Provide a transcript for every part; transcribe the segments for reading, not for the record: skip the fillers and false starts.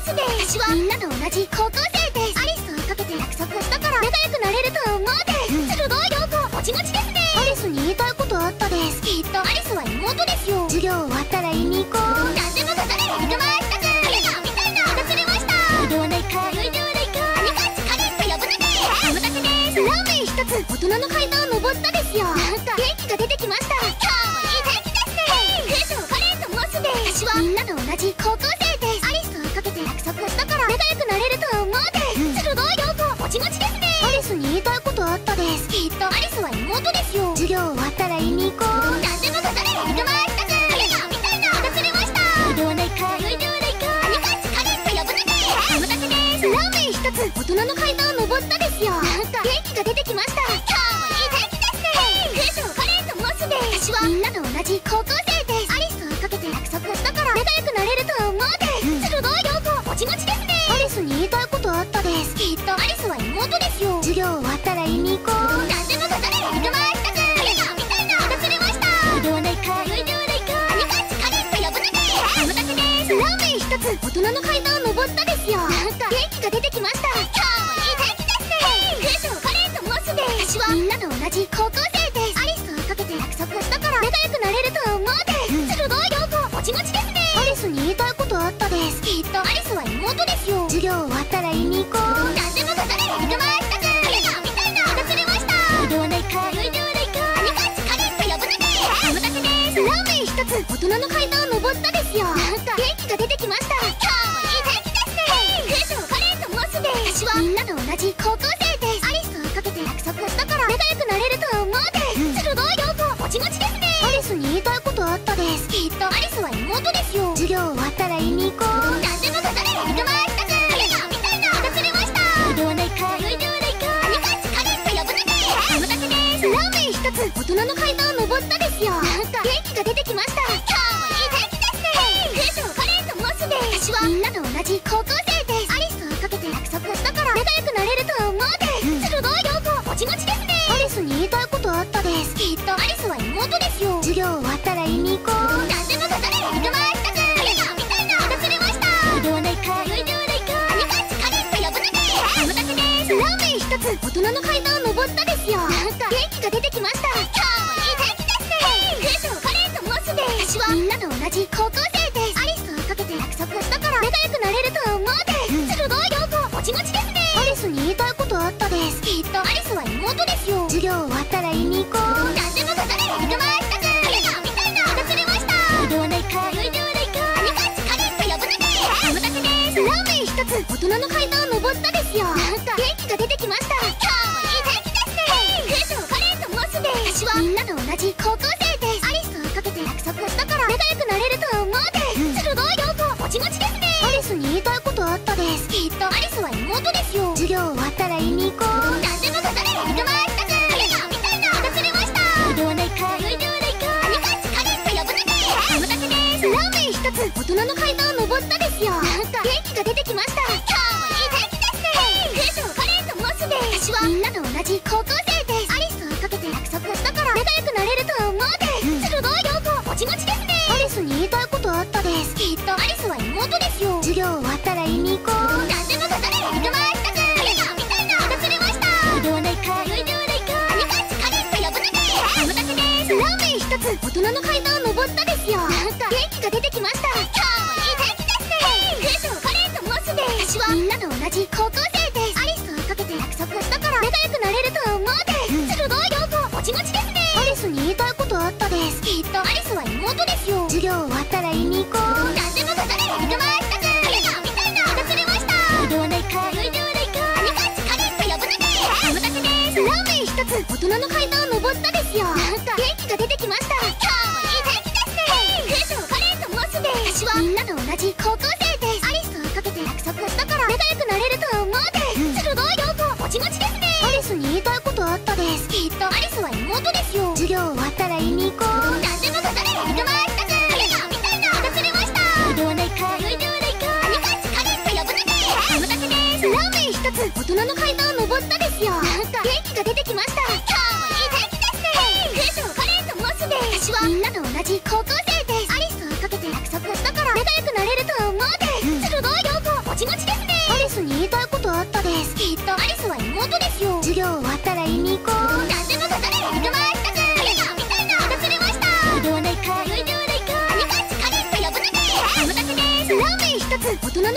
スです。私はみんなと同じ高校生です。アリスをかけて約束したから仲良くなれると思うです。鋭い良子もちもちですね。アリスに言いたいことあったです。きっとアリスは妹ですよ。授業終わったら言いに行こう。なんでもかかれ行くましたく。あれがみたいな忘れました。ではないかよいではないか。アニカチカレンと呼ぶのでお任せです。ラーメン一つ大人の階段を登ったですよ。なんか元気が出てきました。今日もいい天気ですね。クレソカレンと申すです。私はみんなと同じ高校生です。アリスをかけて約束したから仲良くなれると思うです。鋭い良子もちもちですね。アリスに言いたいことあったです。きっとアリスは妹ですよ。授業終わったら言いに行こう。なんでもかかれ行くましたく。あれがみたいな忘れました。ではないかよいではないか。アニカチカレンと呼ぶのでお任せです。ラーメン一つ大人の階段を登ったですよ。なんか元気が出てきました。今日もいい天気ですね。クレソカレンと申すです。私はみんなと同じ高校生です。アリスをかけて約束したから仲良くなれると思うです。鋭い良子もちもちですね。アリスに言いたいことあったです。きっとアリスは妹ですよ。授業終わったら言いに行こう。なんでもかかれ行くましたく。あれがみたいな忘れました。ではないかよいではないか。アニカチカレンと呼ぶのでお任せです。ラーメン一つ大人の階段を登ったですよ。なんか元気が出てきました。今日もいい天気ですね。クレソカレンと申すです。私はみんなと同じ高校生です。アリスをかけて約束したから仲良くなれると思うです。鋭い良子もちもちですね。アリスに言いたいことあったです。きっとアリスは妹ですよ。授業終わったら言いに行こう。なんでもかかれ行くましたく。あれがみたいな忘れました。ではないかよいではないか。アニカチカレンと呼ぶのでお任せです。ラーメン一つ大人の階段を登ったですよ。なんか元気が出てきました。今日もいい天気ですね。クレソカレンと申すです。私はみんなと同じ高校生です。アリスをかけて約束したから仲良くなれると思うです。鋭い良子もちもちですね。アリスに言いたいことあったです。きっとアリスは妹ですよ。授業終わったら言いに行こう。なんでもかかれ行くましたく。あれがみたいな忘れました。ではないかよいではないか。アニカチカレンと呼ぶのでお任せです。ラーメン一つ大人の階段を登ったですよ。なんか元気が出てきました。今日もいい天気ですね。クレソカレンと申すです。私はみんなと同じ高校生です。アリスをかけて約束したから仲良くなれると思うです。鋭い良子もちもちですね。アリスに言いたいことあったです。きっとアリスは妹ですよ。授業終わったら言いに行こう。なんでもかかれ行くましたく。あれがみたいな忘れました。ではないかよいではないか。アニカチカレンと呼ぶのでお任せです。ラーメン一つ大人の階段を登ったですよ。なんか元気が出てきました。今日もいい天気ですね。クレソカレンと申すです。私はみんなと同じ高校生です。アリスをかけて約束したから仲良くなれると思うです。鋭い良子もちもちですね。アリスに言いたいことあったです。きっとアリスは妹ですよ。授業終わったら言いに行こう。なんでもかかれ行くましたく。あれがみたいな忘れました。ではないかよいではないか。アニカチカレンと呼ぶのでお任せです。ラーメン一つ大人の階段を登ったですよ。なんか元気が出てきました。今日もいい天気ですね。クレソカレンと申すです。私はみんなと同じ高校生です。アリスをかけて約束したから仲良くなれると思うです。鋭い良子もちもちですね。アリスに言いたいことあったです。きっとアリスは妹ですよ。授業終わったら言いに行こう。なんでもかかれ行くましたく。あれがみたいな忘れました。ではないかよいではないか。アニカチカレンと呼ぶのでお任せです。ラーメン一つ大人の階段を登ったですよ。なんか元気が出てきました。今日もいい天気ですね。クレソカレンと申すです。私はみんなと同じ高校生です。アリスをかけて約束したから仲良くなれると思うです。鋭い良子もちもちですね。アリスに言いたいことあったです。きっとアリスは妹ですよ。授業終わったら言いに行こう。なんでもかかれ行くましたく。あれがみたいな忘れました。ではないかよいではないか。アニカチカレンと呼ぶのでお任せです。ラーメン一つ大人の階段を登ったですよ。なんか元気が出てきました。今日もいい天気ですね。クレソカレンと申すです。私はみんなと同じ高校生です。アリスをかけて約束したから仲良くなれると思うです。鋭い良子もちもちですね。アリスに言いたいことあったです。きっとアリスは妹ですよ。授業終わったら言いに行こう。なんでもかかれ行くましたく。あれがみたいな忘れました。ではないかよいではないか。アニカチカレンと呼ぶのでお任せです。ラーメン一つ大人の階段を登ったですよ。なんか元気が出てきました。今日もいい天気ですね。クレソカレンと申すです。私はみんなと同じ高校生です。アリスをかけて約束したから仲良くなれると思うです。鋭い良子もちもちですね。アリスに言いたいことあったです。きっとアリスは妹ですよ。授業終わったら言いに行こう。なんでもかかれ行くましたく。あれがみたいな忘れました。ではないかよいではないか。アニカチカレンと呼ぶのでお任せです。ラーメン一つ大人の階段を登ったですよ。なんか元気が出てきました。今日もいい天気ですね。クレソカレンと申すです。私はみんなと同じ高校生です。アリスをかけて約束したから仲良くなれると思うです。鋭い良子もち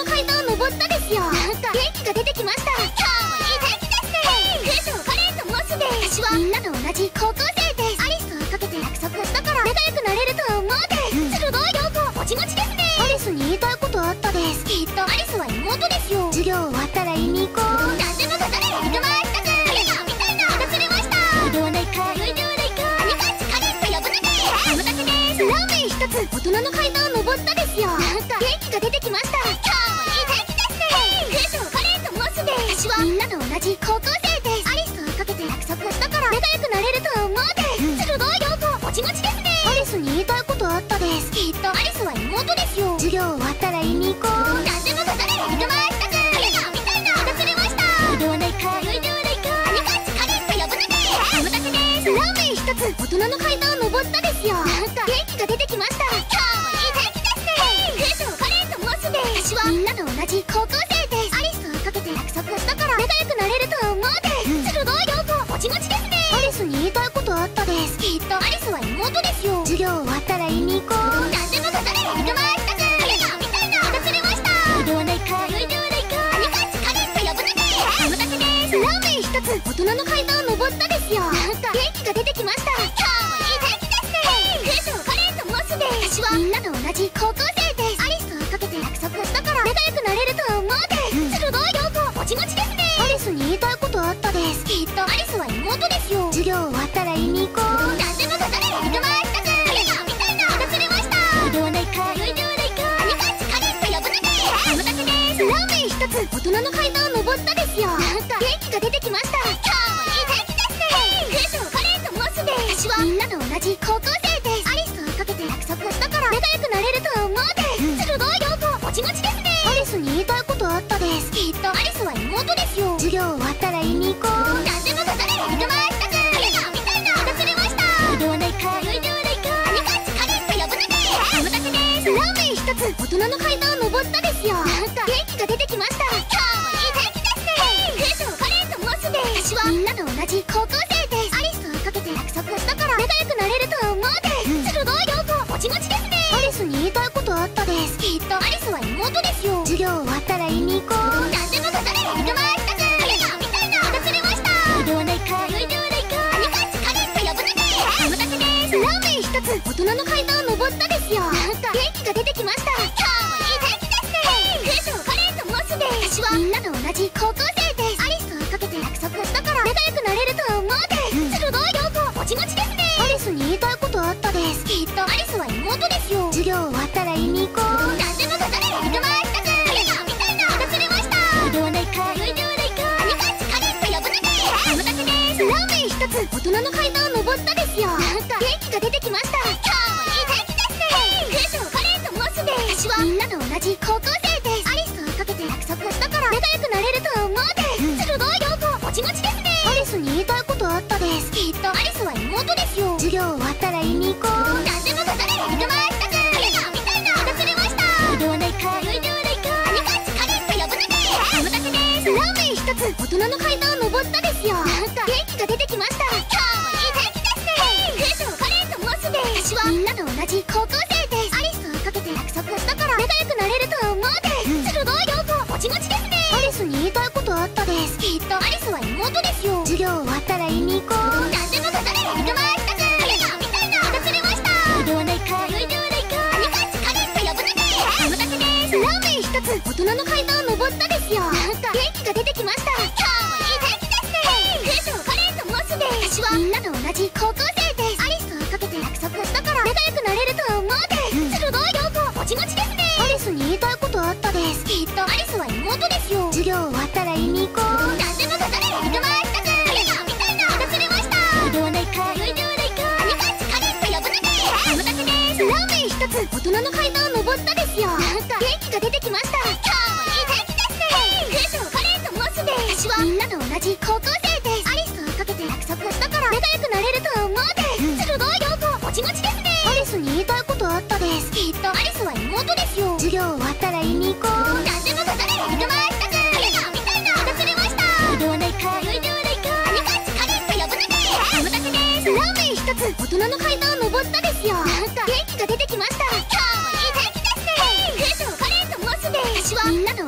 の階段を登ったですよ。なんか元気が出てきました。今日もいい天気ですね。空とカレーともうすで私はみんなと同じ高校生です。アリスをかけて約束したから仲良くなれると思うです。すごいよくもちもちですね。アリスに言いたいことあったです。きっとアリスは妹ですよ。授業終わったら言いに行こう。なんでもかかれ行くましたくカレがみたいな忘れました。ではないかではないかアニカッチカレーと呼ぶのでお任せです。ラーメン一つ大人の階段を登ったですよ。なんか元気が出てきました。今日もいい天気ですね。空とカレーともうすで私はみんなと同じ高校生です。アリスをかけて約束したから仲良くなれると思うです。すごいよくもちもちですね。アリスに言いたいことあったです。きっとアリスは妹ですよ。授業終わったら言いに行こう。なんでもかかれ行くましたくカレがみたいな忘れました。ではないかではないかアニカッチカレーと呼ぶのでお任せです。ラーメン一つ大人の階段を登ったですよ。なんか元気が出てきました。今日もいい天気ですね。空とカレーともうすで私はみんなと同じ高校生です。アリスをかけて約束したから仲良くなれると思うです。すごいよくもちもちですね。アリスに言いたいことあったです。きっとアリスは妹ですよ。授業終わったら言いに行こう。なんでもかかれ行くましたくカレがみたいな忘れました。ではないかではないかアニカッチカレーと呼ぶのでお任せです。ラーメン一つ大人の階段を登ったですよ。なんか元気が出てきました。今日もいい天気ですね。空とカレーともうすで私はみんなと同じ高校生です。アリスをかけて約束したから仲良くなれると思うです。すごいよくもちもちですね。アリスに言いたいことあったです。きっとアリスは妹ですよ。授業終わったら言いに行こう。なんでもかかれ行くましたくカレがみたいな忘れました。ではないかではないかアニカッチカレーと呼ぶのでお任せです。ラーメン一つ大人の階段を登ったですよ。なんか元気が出てきました。今日もいい天気ですね。空とカレーともうすで私はみんなと同じ高校生です。アリスをかけて約束したから仲良くなれると思うです。すごいよくもちもちですね。アリスに言いたいことあったです。きっとアリスは妹ですよ。授業終わったら言いに行こう。なんでもかかれ行くましたくカレがみたいな忘れました。ではないかではないかアニカッチカレーと呼ぶのでお任せです。ラーメン一つ大人の階段を登ったですよ。なんか元気が出てきました。今日もいい天気ですね。空とカレーともうすで私はみんなと同じ高校生です。アリスをかけて約束したから仲良くなれると思うです。すごいよくもちもちですね。アリスに言いたいことあったです。きっとアリスは妹ですよ。授業終わったら言いに行こう。なんでもかかれ行くましたくカレがみたいな忘れました。ではないかではないかアニカッチカレーと呼ぶのでお任せです。ラーメン一つ大人の階段を登ったですよ。なんか元気が出てきました。今日もいい天気ですね。空とカレーともうすで私はみんなと同じ高校生です。アリスをかけて約束したから仲良くなれると思うです。すごいよくもちもちですね。アリスに言いたいことあったです。きっとアリスは妹ですよ。授業終わったら言いに行こう。なんでもかかれ行くましたくカレがみたいな忘れました。ではないかではないかアニカッチカレーと呼ぶのでお任せです。ラーメン一つ大人の階段を登ったですよ。なんか元気が出てきました。今日もいい天気ですね。空とカレーともうすで私はみんなと同じ高校生です。アリスをかけて約束したから仲良くなれると思うです。すごいよくもちもちですね。アリスに言いたいことあったです。きっとアリスは妹ですよ。授業終わったら言いに行こう。なんでもかかれ行くましたくカレがみたいな忘れました。ではないかではないかアニカッチカレーと呼ぶのでお任せです。ラーメン一つ大人の階段を登ったですよ。なんか元気が出てきました。今日もいい天気ですね。空とカレーともうすで私はみんなと同じ高校生です。アリスをかけて約束したから仲良くなれると思うです。すごいよくもちもちですね。アリスに言いたいことあったです。きっとアリスは妹ですよ。授業終わったら言いに行こう。なんでもかかれ行くましたくカレがみたいな忘れました。ではないかではないかアニカッチカレーと呼ぶのでお任せです。ラーメン一つ大人の階段を登ったですよ。なんか元気が出てきました。今日もいい天気ですね。空とカレーともうすで私はみんなと同じ高校生です。アリスをかけて約束したから仲良くなれると思うです。すごいよくもちもちですね。アリスに言いたいことあったです。きっとアリスは妹ですよ。授業終わったら言いに行こう。なんでもかかれ行くましたくカレがみたいな忘れました。ではないかではないかアニカッチカレーと呼ぶのでお任せです。ラーメン一つ大人の階段を登ったですよ。なんか元気が出てきました。今日もいい天気ですね。空とカレーともうすで私はみんなと同じ高校生です。アリスをかけて約束したから仲良くなれると思うです。すごいよくもちもちですね。アリスに言いたいことあったです。きっとアリスは妹ですよ。授業終わったら言いに行こう。なんでもかかれ行くましたくカレがみたいな忘れました。ではないかではないかアニカッチカレーと呼ぶのでお任せです。ラーメン一つ大人の階段を登ったですよ。なんか元気が出てきました。今日もいい天気ですね。空とカレーともうすで私はみんなと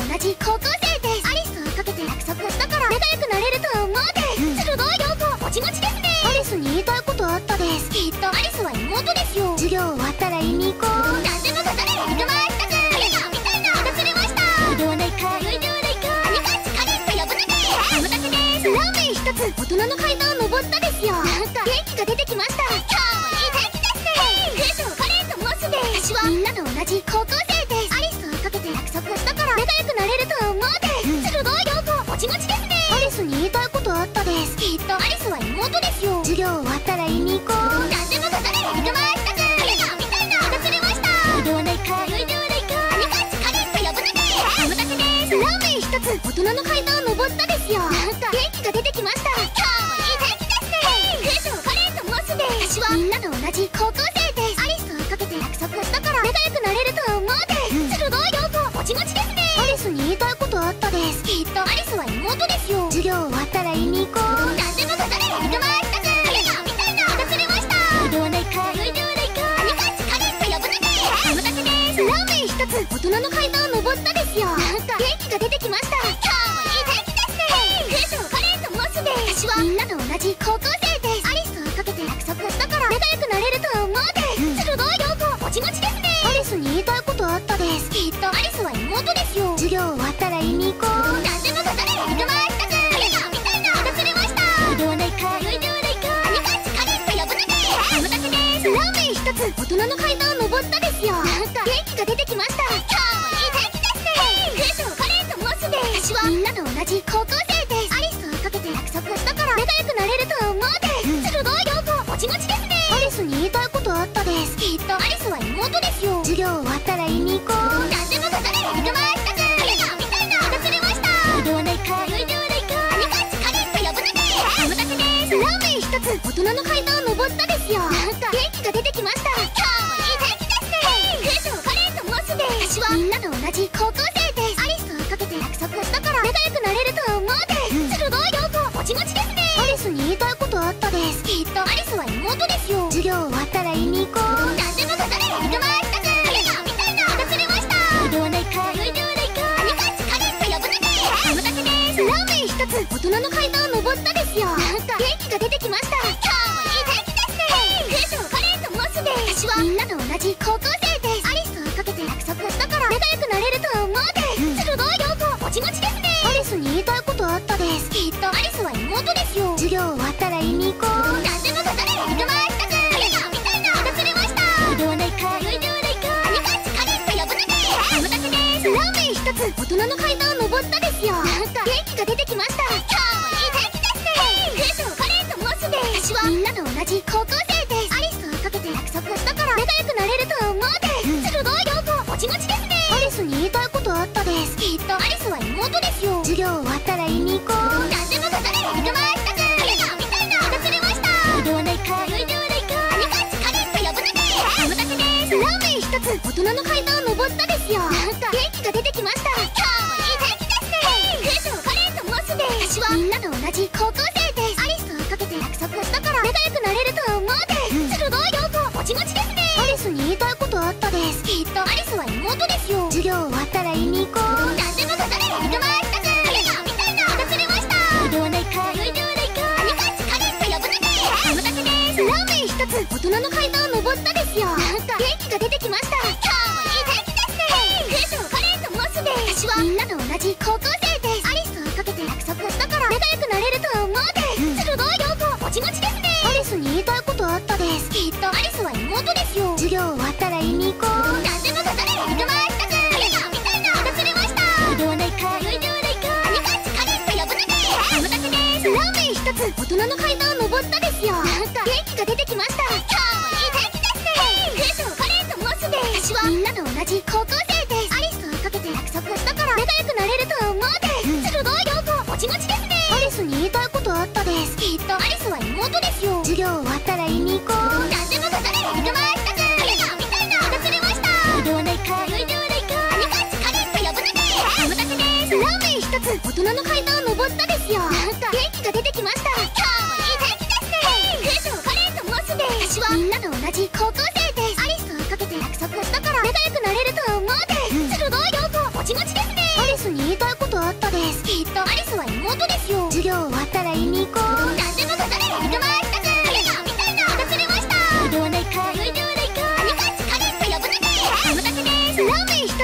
きっとアリスは妹ですよ。授業終わったら言いに行こう。何でもかかれ行くましたく。あれがみたいな忘れました。よいではないかよいではないか。アニカッチカレンと呼ぶのでお待たせです。ラーメン一つ大人の階段を登ったですよ。なんか元気が出てきました。今日もいい天気ですね。テンションカレンと申すで私はみんなと同じ高校生です。アリスをかけて約束したから仲良くなれると思うで。鋭いよこもちもちですね。アリスに言いたいことあったです。きっとアリスは妹ですよ。授業終わったら言いに行こう。何でもかかれ行くましたく。あれがみたいな忘れました。よいではないかよいではないか。アニカッチカレンと呼ぶのでお待たせです。ラーメン一つ大人の階段を登ったですよ。なんか元気が出てきました。今日もいい天気ですね。テンションカレンと申すで私はみんなと同じ高校生です。アリスをかけて約束したから仲良くなれると思うで。鋭いよこもちもちですね。アリスに言いたいことあったです。きっとアリスは妹ですよ。授業終わったら言いに行こう。何でもかかれ行くましたく。あれがみたいな忘れました。よいではないかよいではないか。アニカッチカレンと呼ぶのでお待たせです。ラーメン一つ大人の階段を登ったですよ。なんか元気が出てきました。今日もいい天気ですね。テンションカレンと申すで私はみんなと同じ高校生です。アリスをかけて約束したから仲良くなれると思うで。鋭いよこもちもちですね。アリスに言いたいことあったです。きっとアリスは妹ですよ。授業終わったら言いに行こう。何でもかかれ行くましたく。あれがみたいな忘れました。よいではないかよいではないか。アニカッチカレンと呼ぶのでお待たせです。ラーメン一つ大人の階段を登ったですよ。なんか元気が出てきました。今日もいい天気ですね。テンションカレンと申すで私はみんなと同じ高校生です。アリスをかけて約束したから仲良くなれると思うで。鋭いよこもちもちですね。アリスに言いたいことあったです。きっとアリスは妹ですよ。授業終わったら言いに行こう。何でもかかれ行くましたく。あれがみたいな忘れました。よいではないかよいではないか。アニカッチカレンと呼ぶのでお待たせです。ラーメン一つ大人の階段を登ったですよ。なんか元気が出てきました。今日もいい天気ですね。テンションカレンと申すで私はみんなと同じ高校生です。アリスをかけて約束したから仲良くなれると思うで。鋭いよこもちもちですね。アリスに言いたいことあったです。きっとアリスは妹ですよ。授業終わったら言いに行こう。何でもかかれ行くましたく。あれがみたいな忘れました。よいではないかよいではないか。アニカッチカレンと呼ぶのでお待たせです。ラーメン一つ大人の階段を登ったですよ。なんか元気が出てきました。今日もいい天気ですね。テンションカレンと申すで私はみんなと同じ高校生です。アリスをかけて約束したから仲良くなれると思うで。鋭いよこもちもちですね。アリスに言いたいことあったです。きっとアリスは妹ですよ。授業終わったら言いに行こう。何でもかかれ行くましたく。あれがみたいな忘れました。よいではないかよいではないか。アニカッチカレンと呼ぶのでお待たせです。ラーメン一つ大人の階段を登ったですよ。なんか元気が出てきました。今日もいい天気ですね。テンションカレンと申すで私はみんなと同じ高校生です。アリスをかけて約束したから仲良くなれると思うで。鋭いよこもちもちですね。アリスに言いたいことあったです。きっとアリスは妹ですよ。授業終わったら言いに行こう。何でもかかれ行くましたく。あれがみたいな忘れました。よいではないかよいではないか。アニカッチカレンと呼ぶのでお待たせです。ラーメン一つ大人の階段を登ったですよ。なんか元気が出てきました。今日もいい天気ですね。テンションカレンと申すで私はみんなと同じ高校生です。アリスをかけて約束したから仲良くなれると思うで。鋭いよこもちもちですね。アリスに言いたいことあったです。きっとアリスは妹ですよ。授業終わったら言いに行こう。何でもかかれ行くましたく。あれがみたいな忘れました。よいではないかよいではないか。アニカッチカレンと呼ぶのでお待たせです。ラーメン一つ大人の階段を登ったですよ。なんか元気が出てきました。今日もいい天気ですね。テンションカレンと申すで私はみんなと同じ高校生です。アリスをかけて約束したから仲良くなれると思うで。鋭いよこもちもちですね。アリスに言いたいことあったです。きっとアリスは妹ですよ。授業終わったら言いに行こう。何でもかかれ行くましたく。あれがみたいな忘れました。よいではないかよいではないか。アニカッチカレンと呼ぶのでお待たせです。ラーメン一つ大人の階段を登ったですよ。なんか元気が出てきました。今日もいい天気ですね。テンションカレンと申すで私はみんなと同じ高校生です。アリスをかけて約束したから仲良くなれると思うで。鋭いよこもちもちですね。アリスに言いたいことあったです。きっとアリスは妹ですよ。授業終わったら言いに行こう。何でもかかれ行くましたく。あれがみたいな忘れました。よいではないかよいではないか。アニカッチカレンと呼ぶのでお待たせです。ラーメン一つ大人の階段を登ったですよ。なんか元気が出てきました。今日もいい天気ですね。テンションカレンと申すで私はみんなと同じ高校生です。アリスをかけて約束したから仲良くなれると思うで。鋭いよこもちもちですね。アリスに言いたいことあったです。きっとアリスは妹ですよ。授業終わったら言いに行こう。何でもかかれ行くましたく。あれがみたいな忘れました。よ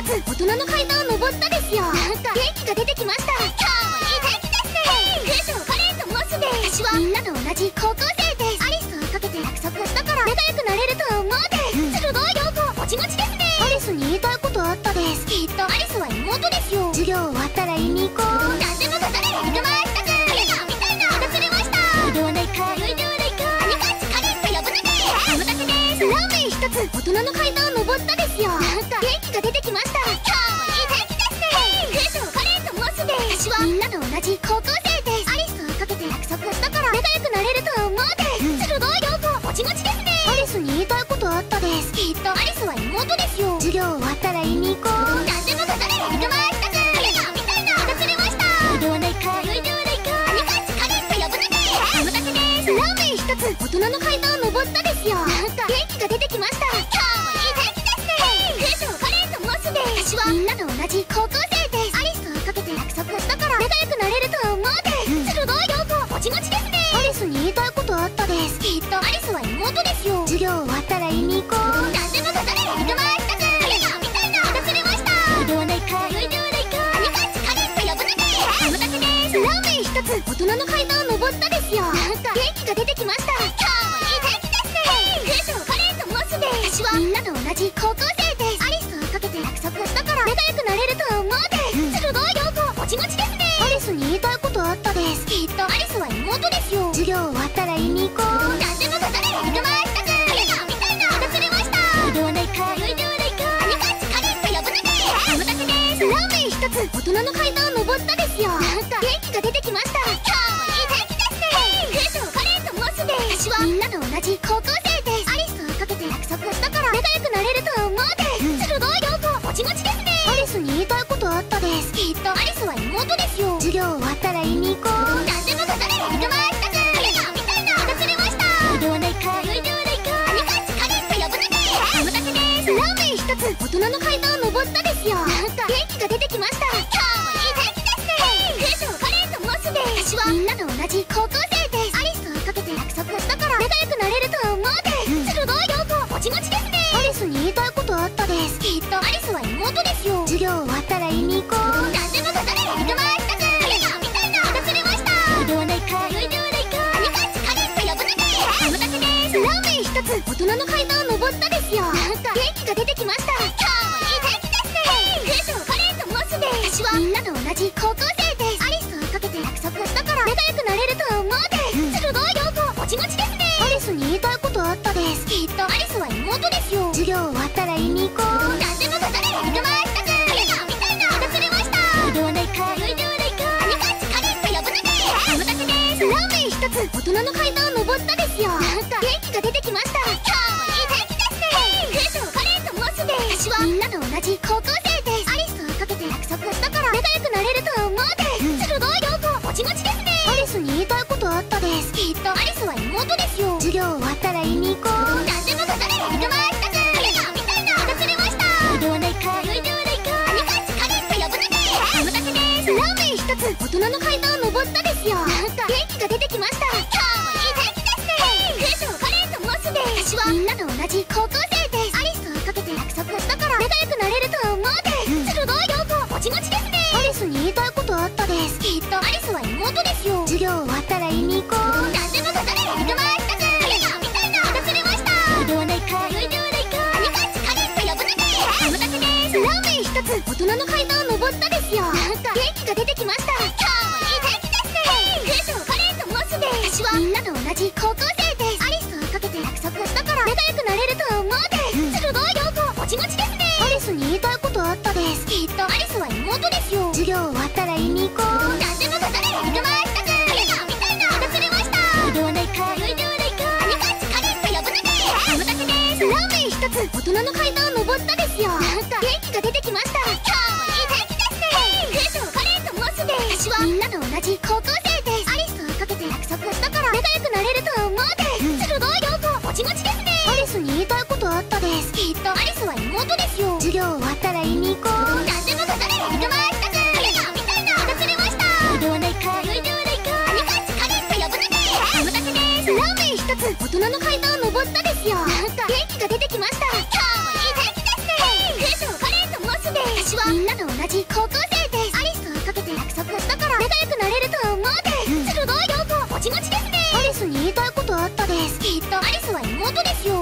つ大人の階段を登ったですよ。なんか元気が出てきました。今日もいい天気ですね。クーションカレーと申すです。私はみんなと同じ高校生です。アリスをかけて約束したから仲良くなれると思うです。すごいよくもちもちですね。アリスに言いたいことあったです。きっとアリスは妹ですよ。授業終わったら言いに行こう。なんでも答え行くましたく。ありがみたいな話れました。ではないかよいではないか。何かちカレーと呼ぶのでお任せです。ラーメン一つ大人の階段を登ったですよ。なんか元気が出てきました。今日もいい天気ですね。クーションカレーと申すです。私はみんなと同じ高校生です。アリスをかけて約束したから仲良くなれると思うです。すごいよくもちもちですね。アリスに言いたいことあったです。きっとアリスは妹ですよ。授業終わったら言いに行こう。なんでも答え行くましたく。ありがみたいな話れました。ではないかよいではないか。何かちカレーと呼ぶのでお任せです。ラーメン一つ大人の階段を登ったですよ。なんか元気が出てきました。今日もいい天気ですね。クーションカレーと申すです。私はみんなと同じ高校生です。アリスをかけて約束したから仲良くなれると思うです。すごいよくもちもちですね。アリスに言いたいことあったです。きっとアリスは妹ですよ。授業終わったら言いに行こう。なんでも答え行くましたく。ありがみたいな話れました。ではないかよいではないか。何かちカレーと呼ぶのでお任せです。ラーメン一つ大人の階段を登ったですよ。なんか元気が出てきました。今日もいい天気ですね。クーションカレーと申すです。私はみんなと同じ高校生です。アリスをかけて約束したから仲良くなれると思うです。すごいよくもちもちですね。アリスに言いたいことあったです。きっとアリスは妹ですよ。授業終わったら言いに行こう。なんでも答え行くましたく。ありがみたいな話れました。ではないかよいではないか。何かちカレーと呼ぶのでお任せです。ラーメン一つ大人の階段を登ったですよ。なんか元気が出てきました。今日もいい天気ですね。クーションカレーと申すです。私はみんなと同じ高校生です。アリスをかけて約束したから仲良くなれると思うです。すごいよくもちもちですね。アリスに言いたいことあったです。きっとアリスは妹ですよ。授業終わったら言いに行こう。なんでも答え行くましたく。ありがみたいな話れました。ではないかよいではないか。何かちカレーと呼ぶのでお任せです。ラーメン一つ大人の階段を登ったですよ。なんか元気が出てきました。今日もいい天気ですね。クーションカレーと申すです。私はみんなと同じ高校生です。アリスをかけて約束したから仲良くなれると思うです。すごいよくもちもちですね。アリスに言いたいことあったです。きっとアリスは妹ですよ。授業終わったら言いに行こう。なんでも答え行くましたく。ありがみたいな話れました。ではないかよいではないか。何かちカレーと呼ぶのでお任せです。ラーメン一つ大人の階段を登ったですよ。なんか元気が出てきました。今日もいい天気ですね。クーションカレーと申すです。私はみんなと同じ高校生です。アリスをかけて約束したから仲良くなれると思うです。すごいよくもちもちですね。アリスに言いたいことあったです。きっとアリスは妹ですよ。授業終わったら言いに行こう。なんでも答え行くましたく。ありがみたいな話れました。ではないかよいではないか。何かちカレーと呼ぶのでお任せです。ラーメン一つ大人の階段を登ったですよ。なんか元気が出てきました。今日もいい天気ですね。クーションカレーと申すです。私はみんなと同じ高校生です。アリスをかけて約束したから仲良くなれると思うです。すごいよくもちもちですね。アリスに言いたいことあったです。きっとアリスは妹ですよ。授業終わったら言いに行こう。なんでも答え行くましたく。ありがみたいな話れました。ではないかよいではないか。何かちカレーと呼ぶのでお任せです。ラーメン一つ大人の階段を登ったですよ。なんか元気が出てきました。今日もいい天気ですね。クーションカレーと申すです。私はみんなと同じ高校生です。アリスをかけて約束したから仲良くなれると思うです。すごいよくもちもちですね。アリスに言いたいことあったです。きっとアリスは妹ですよ。授業終わったら言いに行こう。なんでも答え行くましたく。ありがみたいな話れました。ではないかよいではないか。何かちカレーと呼ぶのでお任せです。ラーメン一つ大人の階段を登ったですよ。なんか元気が出てきました。今日もいい天気ですね。クーションカレーと申すです。私はみんなと同じ高校生です。アリスをかけて約束したから仲良くなれると思うです。すごいよくもちもちですね。アリスに言いたいことあったです。きっとアリスは妹ですよ。授業終わったら言いに行こう。なんでも答え行くましたく。ありがみたいな話れました。ではないかよいではないか。何かちカレーと呼ぶのでお任せです。ラーメン一つ大人の階段を登ったですよ。なんか元気が出てきました。今日もいい天気ですね。クーションカレーと申すです。私はみんなと同じ高校生です。アリスをかけて約束したから仲良くなれると思うです。すごいよくもちもちですね。アリスに言いたいことあったです。きっとアリスは妹ですよ。授業終わったら言いに行こう。なんでも答え行くましたく。ありがみたいな話れました。ではないかよいではないか。何かちカレーと呼ぶのでお任せです。ラーメン一つ大人の階段を登ったですよ。なんか元気が出てきました。今日もいい天気ですね。クーションカレーと申すです。私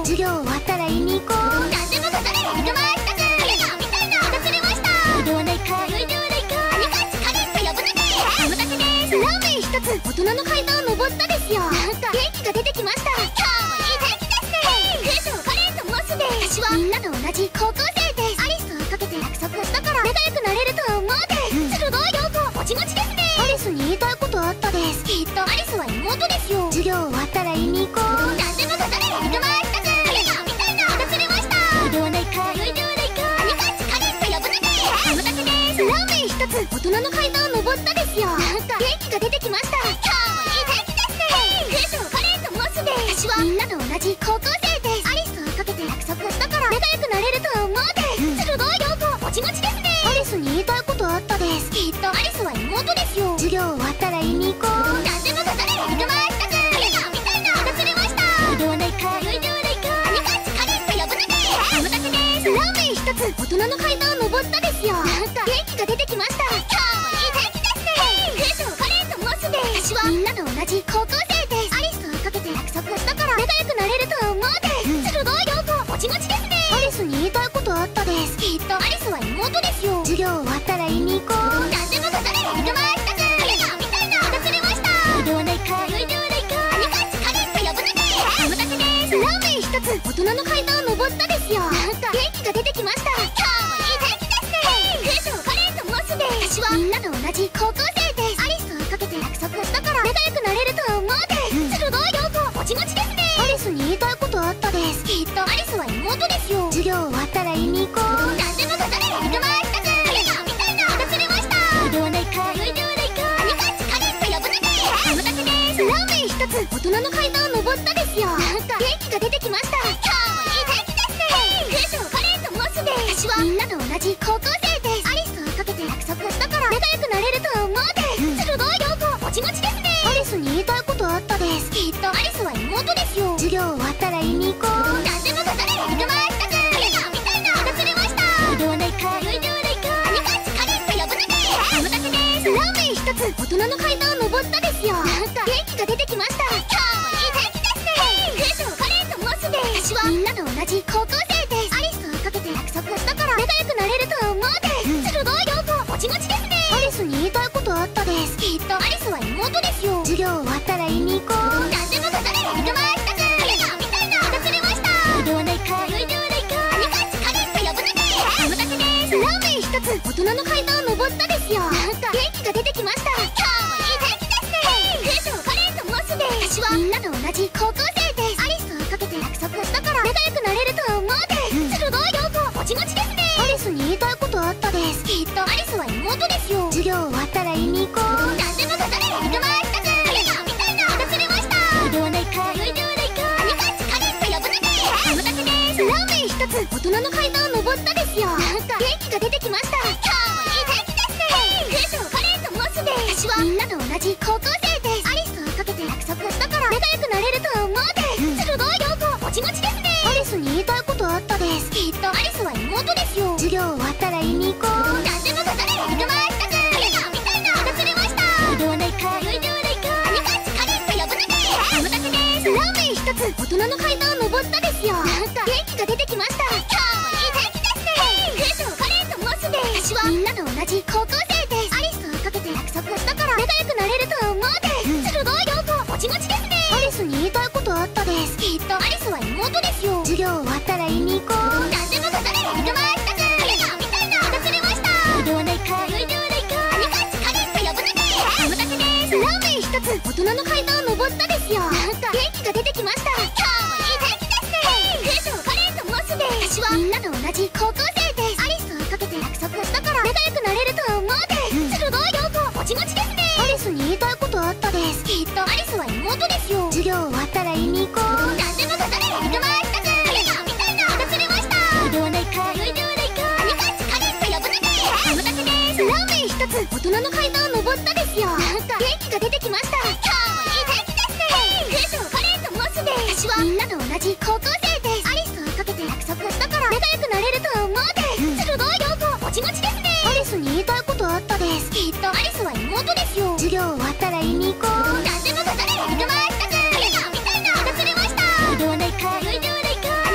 授業終わったら言いに行こう。なんでもかかれ行くましたく。あれが見たいな。忘れました。ではないか。ではないか。アニカッチカレンと呼ぶのでお待たせです。ラーメン一つ大人の階段を登ったですよ。なんか元気が出てきました。今日もいい天気ですね。クーとカレンと申すで私はみんなと同じ高校生です。アリスをかけて約束したから仲良くなれると思うです。すごいよくもちもちですね。アリスに言いたいことあったです。きっとアリスは妹ですよ。授業終わったら言いに行こう。なんでもかかれ行くましたく。あれが見たいな。忘れました。ではないか。ではないか。アニカッチカレンと呼ぶのでお待たせです。ラーメン一つ大人の階段を登ったですよ。なんか元気が出てきました。今日もいい天気ですね。クーとカレンと申すで私はみんなと同じ高校生です。アリスをかけて約束したから仲良くなれると思うです。すごいよくもちもちですね。アリスに言いたいことあったです。きっとアリスは妹ですよ。授業終わったら言いに行こう。なんでもかかれ行くましたく。あれが見たいな。忘れました。ではないか。ではないか。アニカッチカレンと呼ぶのでお待たせです。ラーメン一つ大人の階段を登ったですよ。なんか元気が出てきました。今日もいい天気ですね。クーとカレンと申すで私はみんなと同じ高校生です。アリスをかけて約束したから仲良くなれると思うです。すごいよくもちもちですね。アリスに言いたいことあったです。きっとアリスは妹ですよ。授業終わったら言いに行こう。なんでもかかれ行くましたく。あれが見たいな。忘れました。ではないか。ではないか。アニカッチカレンと呼ぶのでお待たせです。ラーメン一つ大人の階段を登ったですよ。なんか元気が出てきました。今日もいい天気ですね。クーとカレンと申すで私はみんなと同じ高校生です。アリスをかけて約束したから仲良くなれると思うです。すごいよくもちもちですね。アリスに言いたいことあったです。きっとアリスは妹ですよ。授業終わったら言いに行こう。なんでもかかれ行くましたく。あれが見たいな。忘れました。ではないか。ではないか。アニカッチカレンと呼ぶのでお待たせです。ラーメン一つ大人の階段を登ったですよ。なんか元気が出てきました。今日もいい天気ですね。クーとカレンと申すで私はみんなと同じ高校生です。アリスをかけて約束したから仲良くなれると思うです。すごいよくもちもちですね。アリスに言いたいことあったです。きっとアリスは妹ですよ。授業終わったら言いに行こう。なんでもかかれ行くましたく。あれが見たいな。忘れました。ではないか。ではないか。アニカッチカレンと呼ぶのでお待たせです。ラーメン一つ大人の階段を登ったですよ。なんか元気が出てきました。今日もいい天気ですね。クーとカレンと申すで私はみんなと同じ高校生です。アリスをかけて約束したから仲良くなれると思うです。すごいよくもちもちですね。アリスに言いたいことあったです。きっとアリスは妹ですよ。授業終わったら言いに行こう。なんでもかかれ行くましたく。あれが見たいな。忘れました。ではないか。ではないか。アニカッチカレンと呼ぶのでお待たせです。ラーメン一つ大人の階段を登ったですよ。なんか元気が出てきました。今日もいい天気ですね。クーとカレンと申すで私はみんなと同じ高校生です。アリスをかけて約束したから仲良くなれると思うです。すごいよくもちもちですね。アリスに言いたいことあったです。きっとアリスは妹ですよ。授業終わったら言いに行こう。なんでもかかれ行くましたく。あれが見たいな。忘れました。ではないか。ではないか。アニカッチカレンと呼ぶのでお待たせです。ラーメン一つ大人の階段を登ったですよ。なんか元気が出てきました。今日もいい天気ですね。クーとカレンと申すで私はみんなと同じ高校生です。アリスをかけて約束したから仲良くなれると思うです。すごいよくもちもちですね。アリスに言いたいことあったです。きっとアリスは妹ですよ。授業終わったら言いに行こう。なんでもかかれ行くましたく。あれが見たいな。忘れました。ではないか。ではないか。アニカッチカレンと呼ぶのでお待たせです。ラーメン一つ大人の階段を登ったですよ。なんか元気が出てきました。今日もいい天気ですね。クーとカレンと申すで私はみんなと同じ高校生です。アリスをかけて約束したから仲良くなれると思うです。すごいよくもちもちですね。アリスに言いたいことあったです。きっとアリスは妹ですよ。授業終わったら言いに行こう。なんでもかかれ行くましたく。あれが見たいな。忘れました。ではないか。ではないか。アニカッチカレンと呼ぶのでお待たせです。ラーメン一つ大人の階段を登ったですよ。なんか元気が出てきました。今日もいい天気ですね。クーとカレンと申すで私はみんなと同じ高校生です。アリスをかけて約束したから仲良くなれると思うです。すごいよくもちもちですね。アリスに言いたいことあったです。きっとアリスは妹ですよ。授業終わったら言いに行こう。なんでもかかれ行くましたく。あれが見たいな。忘れました。ではないか。ではないか。アニカッチカレンと呼ぶのでお待たせです。ラーメン一つ大人の階段を登ったですよ。なんか元気が出てきました。今日もいい天気ですね。クーとカレンと申すで私はみんなと同じ高校生です。アリスをかけて約束したから仲良くなれると思うです。すごいよくもちもちですね。アリスに言いたいことあったです。きっとアリスは妹ですよ。授業終わったら言いに行こう。なんでもかかれ行くましたく。あれが見たいな。忘れました。ではないか。ではないか。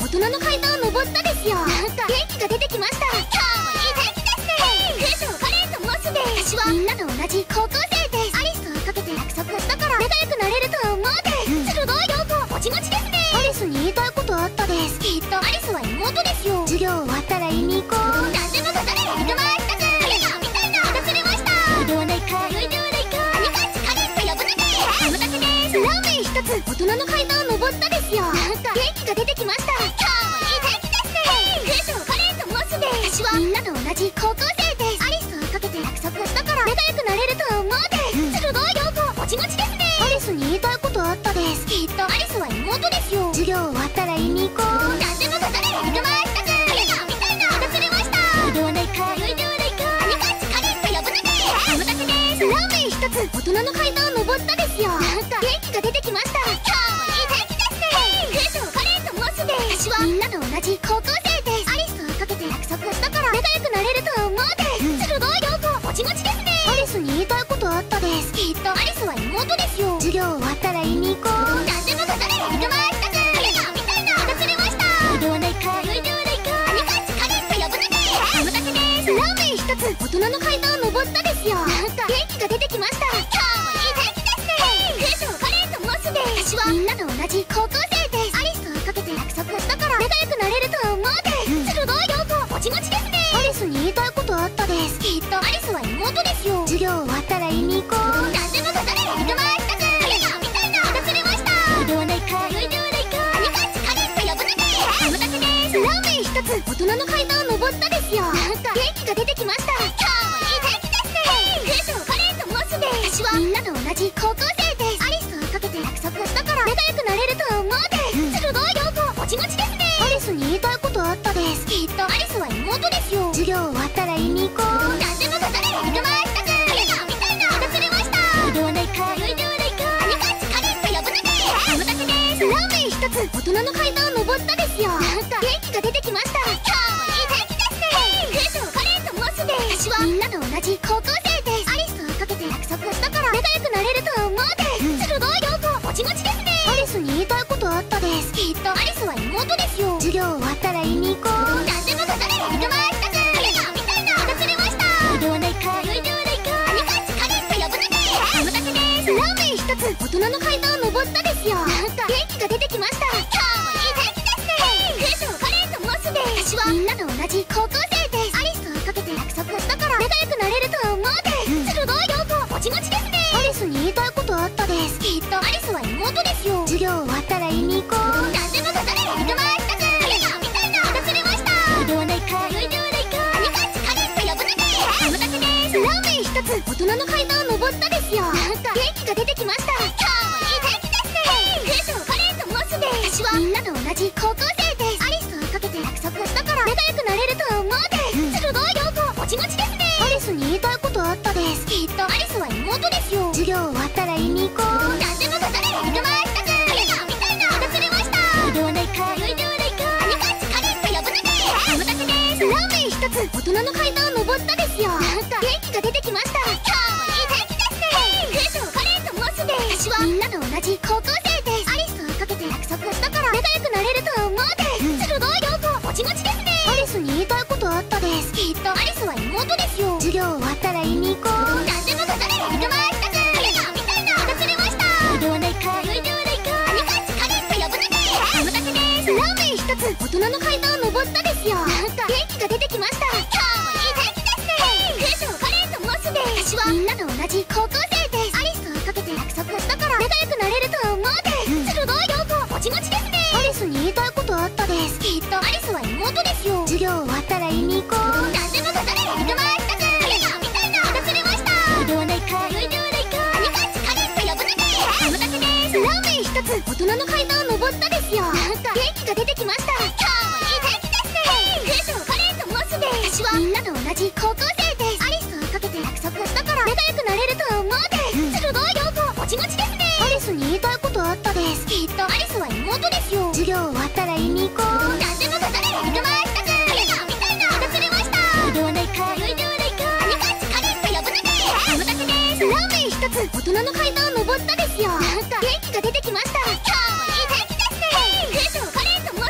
人の階段を登ったですよ。なんか元気が出てきました。今日もいい天気ですね。クーとカレンとモスで、私はみんなと同じ高校生です。アリスと追いかけて約束したから仲良くなれると思うです。鋭いようこもちもちですね。アリスに言いたいことあったです。きっとアリスは妹ですよ。授業終わったら言いに行こう。なんでもかかれ行くましたか。あれがみたいな忘れました。おいではないかよいではないか。アニカッチカレンと呼ぶのでお任せです。ラーメン一つ大人の階段を登ったですよ。なんか元気が出てきました。今日もいい天気ですね。クーとカレンとモスで、私はみんなと同じ高校生です。アリスと追いかけて約束したから仲良くなれると思うです。鋭いようこもちもちですね。アリスに言いたいことあったです。きっとアリスは妹ですよ。授業終わったら言いに行こう。なんでもかかれ行くましたか。あれがみたいな忘れました。おいではないかよいではないか。アニカッチカレンと呼ぶのでお任せです。ラーメン一つ大人の階段を登ったですよ。なんか元気が出てきました。今日もいい天気ですね。クーとカレンとモスで、私はみんなと同じ高校生です。アリスと追いかけて約束したから仲良くなれると思うです。鋭いようこもちもちですね。アリスに言いたいことあったです。きっとアリスは妹ですよ。授業終わったら言いに行こう。なんでもかかれ行くましたか。あれがみたいな忘れました。おいではないかよいではないか。アニカッチカレンと呼ぶのでお任せです。ラーメン一つ大人の階段を登ったですよ。なんか元気が出てきました。今日もいい天気ですね。クーとカレンとモスで、私はみんなと同じ高校生です。アリスと追いかけて約束したから仲良くなれると思うです。鋭いようこもちもちですね。アリスに言いたいことあったです。きっとアリスは妹ですよ。授業終わったら言いに行こう。なんでもかかれ行くましたか。あれがみたいな忘れました。おいではないかよいではないか。アニカッチカレンと呼ぶのでお任せです。ラーメン一つ大人の階段を登ったですよ。なんか元気が出てきました。今日もいい天気ですね。クーとカレンとモスで、私はみんなと同じ高校生です。アリスと追いかけて約束したから仲良くなれると思うです。鋭いようこもちもちですね。アリスに言いたいことあったです。きっとアリスは妹ですよ。授業終わったら言いに行こう。なんでもかかれ行くましたか。あれがみたいな忘れました。おいではないかよいではないか。アニカッチカレンと呼ぶのでお任せです。ラーメン一つ大人の階段を登ったですよ。なんか元気が出てきました。今日もいい天気ですね。クーとカレンとモスで、私はみんなと同じ高校生です。アリスと追いかけて約束したから仲良くなれると思うです。鋭いようこもちもちですね。アリスに言いたいことあったです。きっとアリスは妹ですよ。授業終わったら言いに行こう。なんでもかかれ行くましたか。あれがみたいな忘れました。おいではないかよいではないか。アニカッチカレンと呼ぶのでお任せです。ラーメン一つ大人の階段を登ったですよ。なんか元気が出てきました。今日もいい天気ですね。クーとカレンとモスで、私はみんなと同じ高校生です。アリスと追いかけて約束したから仲良くなれると思うです。鋭いようこもちもちですね。アリスに言いたいことあったです。きっとアリスは妹ですよ。授業終わったら言いに行こう。なんでもかかれ行くましたか。あれがみたいな忘れました。おいではないかよいではないか。アニカッチカレンと呼ぶのでお任せです。ラーメン一つ大人の階段を登ったですよ。なんか元気が出てきました。今日もいい天気ですね。クーとカレンとモスで、私はみんなと同じ高校生です。アリスと追いかけて約束したから仲良くなれると思うです。鋭いようこもちもちですね。アリスに言いたいことあったです。きっとアリスは妹ですよ。授業終わったら言いに行こう。なんでもかかれ行くましたか。あれがみたいな忘れました。おいではないかよいではないか。アニカッチカレンと呼ぶのでお任せです。ラーメン一つ大人の階段を登ったですよ。なんか元気が出てきました。今日もいい天気ですね。クーとカレンとモスで、私はみんなと同じ高校生です。アリスと追いかけて約束したから仲良くなれると思うです。鋭いようこもちもちですね。アリスに言いたいことあったです。きっとアリスは妹ですよ。授業終わったら言いに行こう。なんでもかかれ行くましたか。あれがみたいな忘れました。おいではないかよいではないか。アニカッチカレンと呼ぶのでお任せです。ラーメン一つ大人の階段を登ったですよ。なんか元気が出てきました。今日もいい天気ですね。クーとカレンとモスで、私はみんなと同じ高校生です。アリスと追いかけて約束したから仲良くなれると思うです。鋭いようこもちもちですね。アリスに言いたいことあったです。きっとアリスは妹ですよ。授業終わったら言いに行こう。なんでもかかれ行くましたか。あれがみたいな忘れました。おいではないかよいではないか。アニカッチカレンと呼ぶのでお任せです。ラーメン一つ大人の階段を登ったですよ。なんか元気が出てきました。今日もいい天気ですね。クーとカレンとモスで、私はみんなと同じ高校生です。アリスと追いかけて約束したから仲良くなれると思うです。鋭いようこもちもちですね。アリスに言いたいことあったです。きっとアリスは妹ですよ。授業終わったら言いに行こう。なんでもかかれ行くましたか。あれがみたいな忘れました。おいではないかよいではないか。アニカッチカレンと呼ぶのでお任せです。ラーメン一つ大人の階段を登ったですよ。なんか元気が出てきました。今日もいい天気ですね。クーとカレンとモスで、私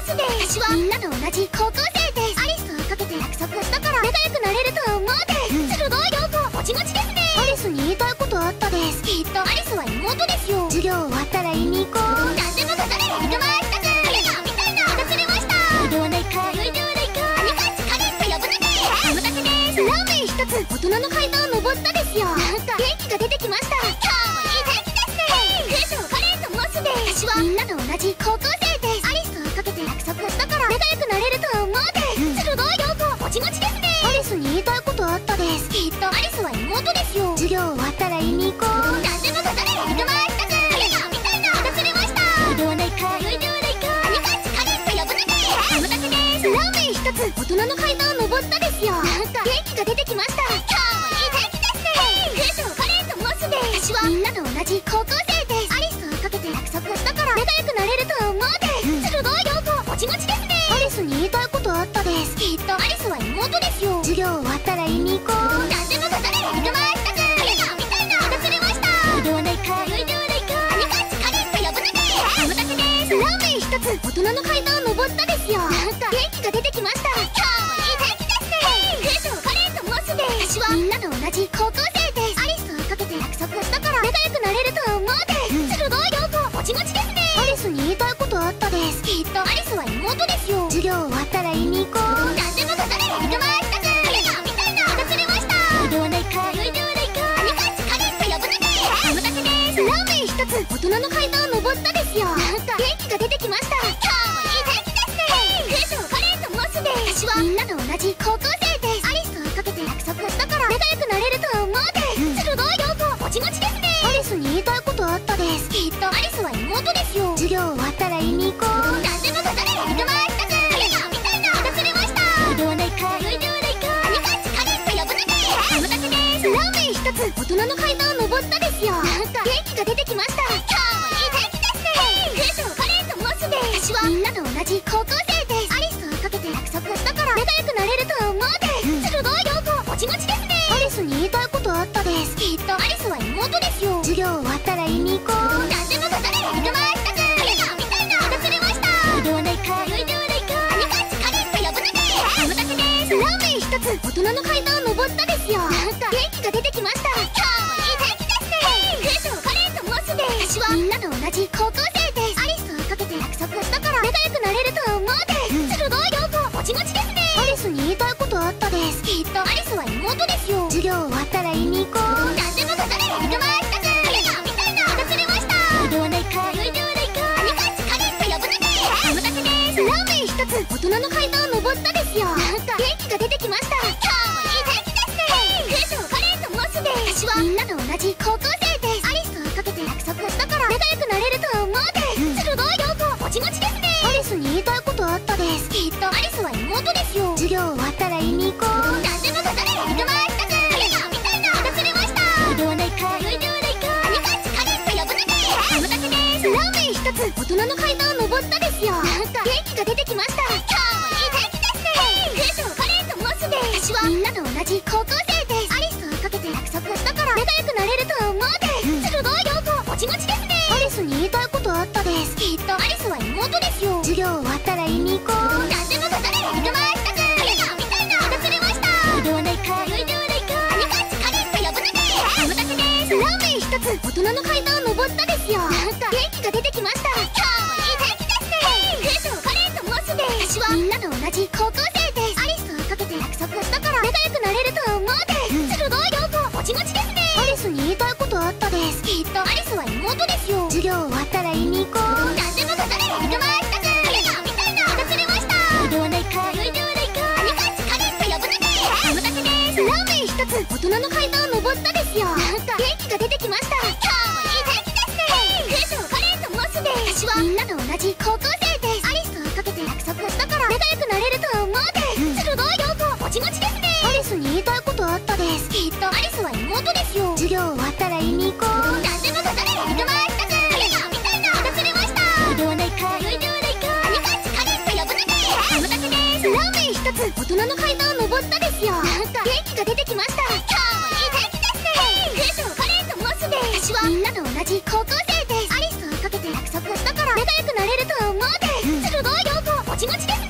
私はみんなと同じ高校生です。アリスをかけて約束したから仲良くなれると思うです。すごいよくおちもちですね。アリスに言いたいことあったです。きっとアリスは妹ですよ。授業終わったら言いに行こう。なんでもかかれ行くましたくあれがみたいな忘れました。ではないかよいではないかアニカチカレンと呼ぶのでお待たせです。ラーメン一つ大人の階段を登ったですよ。なんか元気が出てきました。今日もいい天気ですね。クエストカレンと申すです。私はみんなと同じ高校生です。アリスをかけて約束したから仲良くなれると思うです。すごいよくおちもちですね。アリスに言いたいことあったです。きっとアリスは妹ですよ。授業終わったら言いに行こう。なんでもかかれ行くましたくあれがみたいな忘れました。ではないかよいではないかアニカチカレンと呼ぶのでお待たせです。ラーメン一つ大人の階段を登ったですよ。なんか元気が出てきました。今日もいい天気ですね。クエストカレンと申すです。私はみんなと同じ高校生です。アリスをかけて約束したから仲良くなれると思うです。すごいよくおちもちですね。アリスに言いたいことあったです。きっとアリスは妹ですよ。授業終わったら言いに行こう。なんでもかかれ行くましたくあれがみたいな忘れました。ではないかよいではないかアニカチカレンと呼ぶのでお待たせです。ラーメン一つ大人の階段を登ったですよ。なんか元気が出てきました。今日もいい天気ですね。クエストカレンと申すです。私はみんなと同じ高校生です。アリスをかけて約束したから仲良くなれると思うです。すごいよくおちもちですね。アリスに言いたいことあったです。きっとアリスは妹ですよ。授業終わったら言いに行こう。なんでもかかれ行くましたくあれがみたいな忘れました。ではないかよいではないかアニカチカレンと呼ぶのでお待たせです。ラーメン一つ大人の階段を登ったですよ。なんか元気が出てきました。今日もいい天気ですね。クエストカレンと申すです。私はみんなと同じ高校生です。アリスをかけて約束したから仲良くなれると思うです。すごいよくおちもちですね。アリスに言いたいことあったです。きっとアリスは妹ですよ。授業終わったら言いに行こう。なんでもかかれ行くましたくあれがみたいな忘れました。ではないかよいではないかアニカチカレンと呼ぶのでお待たせです。ラーメン一つ大人の階段を登ったですよ。なんか元気が出てきました。今日もいい天気ですね。クエストカレンと申すです。私はみんなと同じ高校生です。アリスをかけて約束したから仲良くなれると思うです。すごいよくおちもちですね。アリスに言いたいことあったです。きっとアリスは妹ですよ。授業終わったら言いに行こう。なんでもかかれ行くましたくあれがみたいな忘れました。ではないかよいではないかアニカチカレンと呼ぶのでお待たせです。ラーメン一つ大人の階段を登ったですよ。なんか元気が出てきました。今日もいい天気ですね。クエストカレンと申すです。私はみんなと同じ高校生です。アリスをかけて約束したから仲良くなれると思うです。すごいよくおちもちですね。アリスに言いたいことあったです。きっとアリスは妹ですよ。授業終わったら言いに行こう。なんでもかかれ行くましたくあれがみたいな忘れました。ではないかよいではないかアニカチカレンと呼ぶのでお待たせです。ラーメン一つ大人の階段を登ったですよ。なんか元気が出てきました。今日もいい天気ですね。クエストカレンと申すです。私はみんなと同じ高校生です。アリスをかけて約束したから仲良くなれると思うです。すごいよくおちもちですね。アリスに言いたいことあったです。きっとアリスは妹ですよ。授業終わったら言いに行こう。なんでもかかれ行くましたくあれがみたいな忘れました。ではないかよいではないかアニカチカレンと呼ぶのでお待たせです。ラーメン一つ大人の階段を登ったですよ。なんか元気が出てきました。今日もいい天気ですね。クエストカレンと申すです。私はみんなと同じ高校生です。アリスをかけて約束したから仲良くなれると思うです。すごいよくおちもちですね。アリスに言いたいことあったです。きっとアリスは妹ですよ。授業終わったら言いに行こう。なんでもかかれ行くましたくあれがみたいな忘れました。ではないかよいではないかアニカチカレンと呼ぶのでお待たせです。ラーメン一つ大人の階段を登ったですよ。なんか元気が出てきました。今日もいい天気ですね。クエストカレンと申すです。私はみんなと同じ高校生です。アリスをかけて約束したから仲良くなれると思うです。すごいよくおちもちですね。アリスに言いたいことあったです。きっとアリスは妹ですよ。授業終わったら言いに行こう。なんでもかかれ行くましたくあれがみたいな忘れました。ではないかよいではないかアニカチカレンと呼ぶのでお待たせです。ラーメン一つ大人の階段を登ったですよ。なんか元気が出てきました。今日もいい天気ですね。クエストカレンと申すです。私はみんなと同じ高校生です。アリスをかけて約束したから仲良くなれると思うです。すごいよくおちもちですね。アリスに言いたいことあったです。きっとアリスは妹ですよ。授業終わったら言いに行こう。なんでもかかれ行くましたくあれがみたいな忘れました。ではないかよいではないかアニカチカレンと呼ぶのでお待たせです。ラーメン一つ大人の階段を登ったですよ。なんか元気が出てきました。今日もいい天気ですね。クエストカレンと申すです。私はみんなと同じ高校生です。アリスをかけて約束したから仲良くなれると思うです。すごいよくおちもちですね。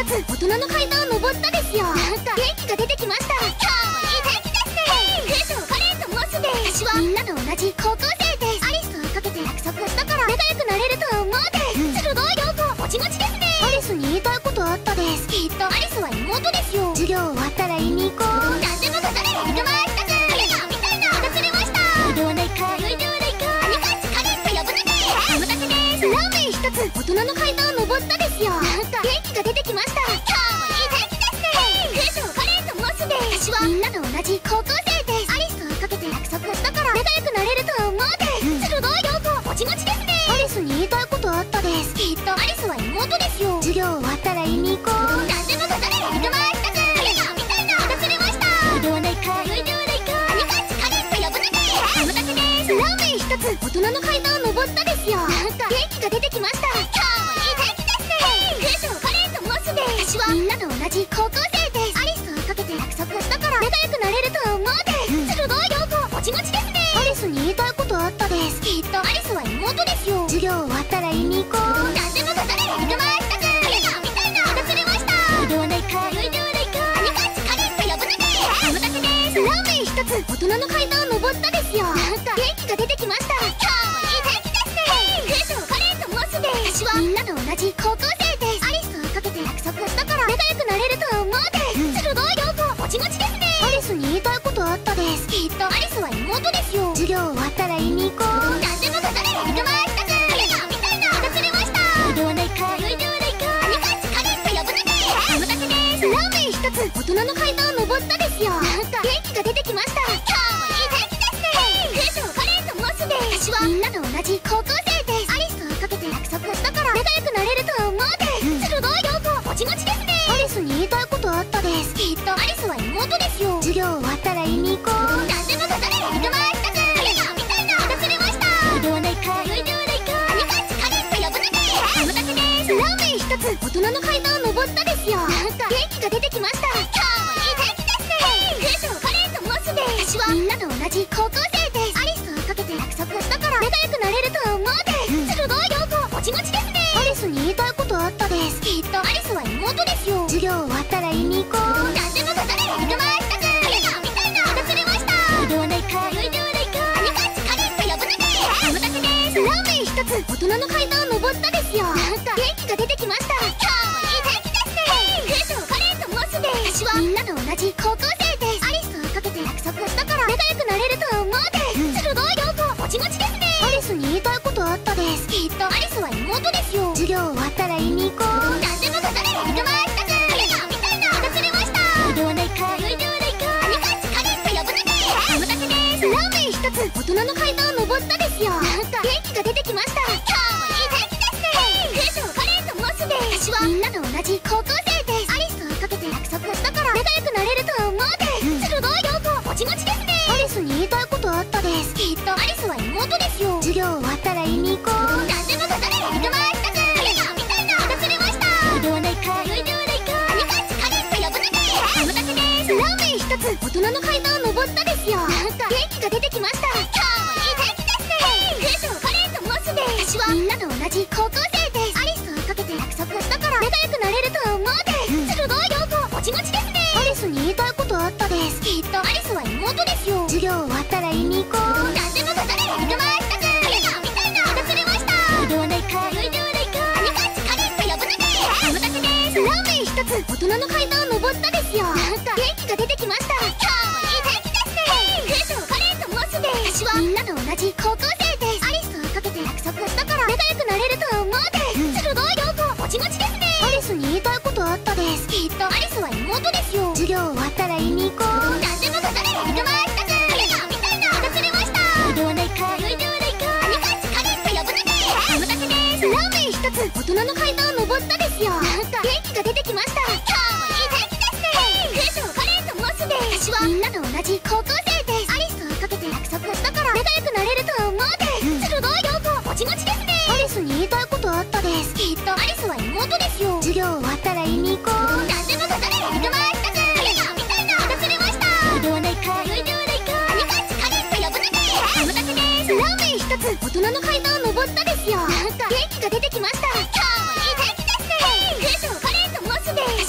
つ大人の階段を登ったですよ。なんか元気が出てきました。今日もいい天気ですね。クイズをカレーと申すで、私はみんなと同じ高校生です。アリスと追いかけて約束したから仲良くなれると思うです。すごいよくもちもちですね。アリスに言いたいことあったです。きっとアリスは妹ですよ。授業終わったら言いに行こう。なんでもかかれ行くましたくカレがみたいな忘れました。ではないかよいではないかアニカッチカレーと呼ぶのでお待たせです。ラーメン一つ大人の階段を登ったですよ。なんか元気が出てきました。今日もいい天気ですね。クイズをカレーと申すで、私はみんなと同じ高校生です。アリスと追いかけて約束したから仲良くなれると思うです。すごいよくもちもちですね。アリスに言いたいことあったです。きっとアリスは妹ですよ。授業終わったら言いに行こう。なんでもかかれ行くましたくカレがみたいな忘れました。ではないかよいではないかアニカッチカレーと呼ぶのでお待たせです。ラーメン一つ大人の階段を登ったですよ。なんか元気が出てきました。今日もいい天気ですね。クイズをカレーと申すで、私はみんなと同じ高校生です。アリスと追いかけて約束したから仲良くなれると思うです。すごいよくもちもちですね。アリスに言いたいことあったです。きっとアリスは妹ですよ。授業終わったら言いに行こう。なんでもかかれ行くましたくカレがみたいな忘れました。ではないかよいではないかアニカッチカレーと呼ぶのでお待たせです。ラーメン一つ大人の階段を登ったですよ。なんか元気が出てきました。今日もいい天気ですね。クイズをカレーと申すで、私はみんなと同じ高校生です。アリスと追いかけて約束したから仲良くなれると思うです。すごいよくもちもちですね。アリスに言いたいことあったです。きっとアリスは妹ですよ。授業終わったら言いに行こう。なんでもかかれ行くましたくカレがみたいな忘れました。ではないかよいではないかアニカッチカレーと呼ぶのでお待たせです。ラーメン一つ大人の階段を登ったですよ。なんか元気が出てきました。今日もいい天気ですね。クイズをカレーと申すで、私はみんなと同じ高校生です。アリスと追いかけて約束したから仲良くなれると思うです。すごいよくもちもちですね。アリスに言いたいことあったです。きっとアリスは妹ですよ。授業終わったら言いに行こう。なんでもかかれ行くましたくカレがみたいな忘れました。ではないかよいではないかアニカッチカレーと呼ぶのでお待たせです。ラーメン一つ大人の階段を登ったですよ。なんか元気が出てきました。今日もいい天気ですね。クイズをカレーと申すで、私はみんなと同じ高校生です。アリスと追いかけて約束したから仲良くなれると思うです。すごいよくもちもちですね。アリスに言いたいことあったです。きっとアリスは妹ですよ。授業終わったら言いに行こう。なんでもかかれ行くましたくカレがみたいな忘れました。ではないかよいではないかアニカッチカレーと呼ぶのでお待たせです。ラーメン一つ大人の階段を登ったですよ。なんか元気が出てきました。今日もいい天気ですね。クイズをカレーと申すで、私はみんなと同じ高校生です。アリスと追いかけて約束したから仲良くなれると思うです。すごいよくもちもちですね。アリスに言いたいことあったです。きっとアリスは妹ですよ。授業終わったら言いに行こう。なんでもかかれ行くましたくカレがみたいな忘れました。ではないかよいではないかアニカッチカレーと呼ぶのでお待たせです。ラーメン一つ大人の階段を登ったですよ。なんか元気が出てきました。今日もいい天気ですね。クイズをカレーと申すで、私はみんなと同じ高校生です。アリスと追いかけて約束したから仲良くなれると思うです。すごいよくもちもちですね。アリスに言いたいことあったです。きっとアリスは妹ですよ。授業終わったら言いに行こう。なんでもかかれ行くましたくカレがみたいな忘れました。ではないかよいではないかアニカッチカレーと呼ぶのでお待たせです。ラーメン一つ大人の階段を登ったですよ。なんか元気が出てきました。今日もいい天気ですね。クイズをカレーと申すで、私はみんなと同じ高校生です。アリスと追いかけて約束したから仲良くなれると思うです。すごいよくもちもちですね。アリスに言いたいことあったです。きっとアリスは妹ですよ。授業終わったら言いに行こう。なんでもかかれ行くましたくカレがみたいな忘れました。ではないかよいではないかアニカッチカレーと呼ぶのでお待たせです。ラーメン一つ大人の階段を登ったですよ。なんか元気が出てきました。今日もいい天気ですね。クイズをカレーと申すで、私はみんなと同じ高校生です。アリスと追いかけて約束したから仲良くなれると思うです。すごいよくもちもちですね。アリスに言いたいことあったです。きっとアリスは妹ですよ。授業終わったら言いに行こう。なんでもかかれ行くましたくカレがみたいな忘れました。ではないかよいではないかアニカッチカレーと呼ぶのでお待たせです。ラーメン一つ大人の階段を登ったですよ。なんか元気が出てきました。今日もいい天気ですね。クイズをカレーと申すで、私はみんなと同じ高校生です。アリスと追いかけて約束したから仲良くなれると思うです。すごいよくもちもちですね。アリスに言いたいことあったです。きっとアリスは妹ですよ。授業終わったら言いに行こう。なんでもかかれ行くましたくカレがみたいな忘れました。ではないかよいではないかアニカッチカレーと呼ぶのでお待たせです。ラーメン一つ大人の階段を登ったですよ。なんか元気が出てきました。今日もいい天気ですね。クイズをカレーと申すで、私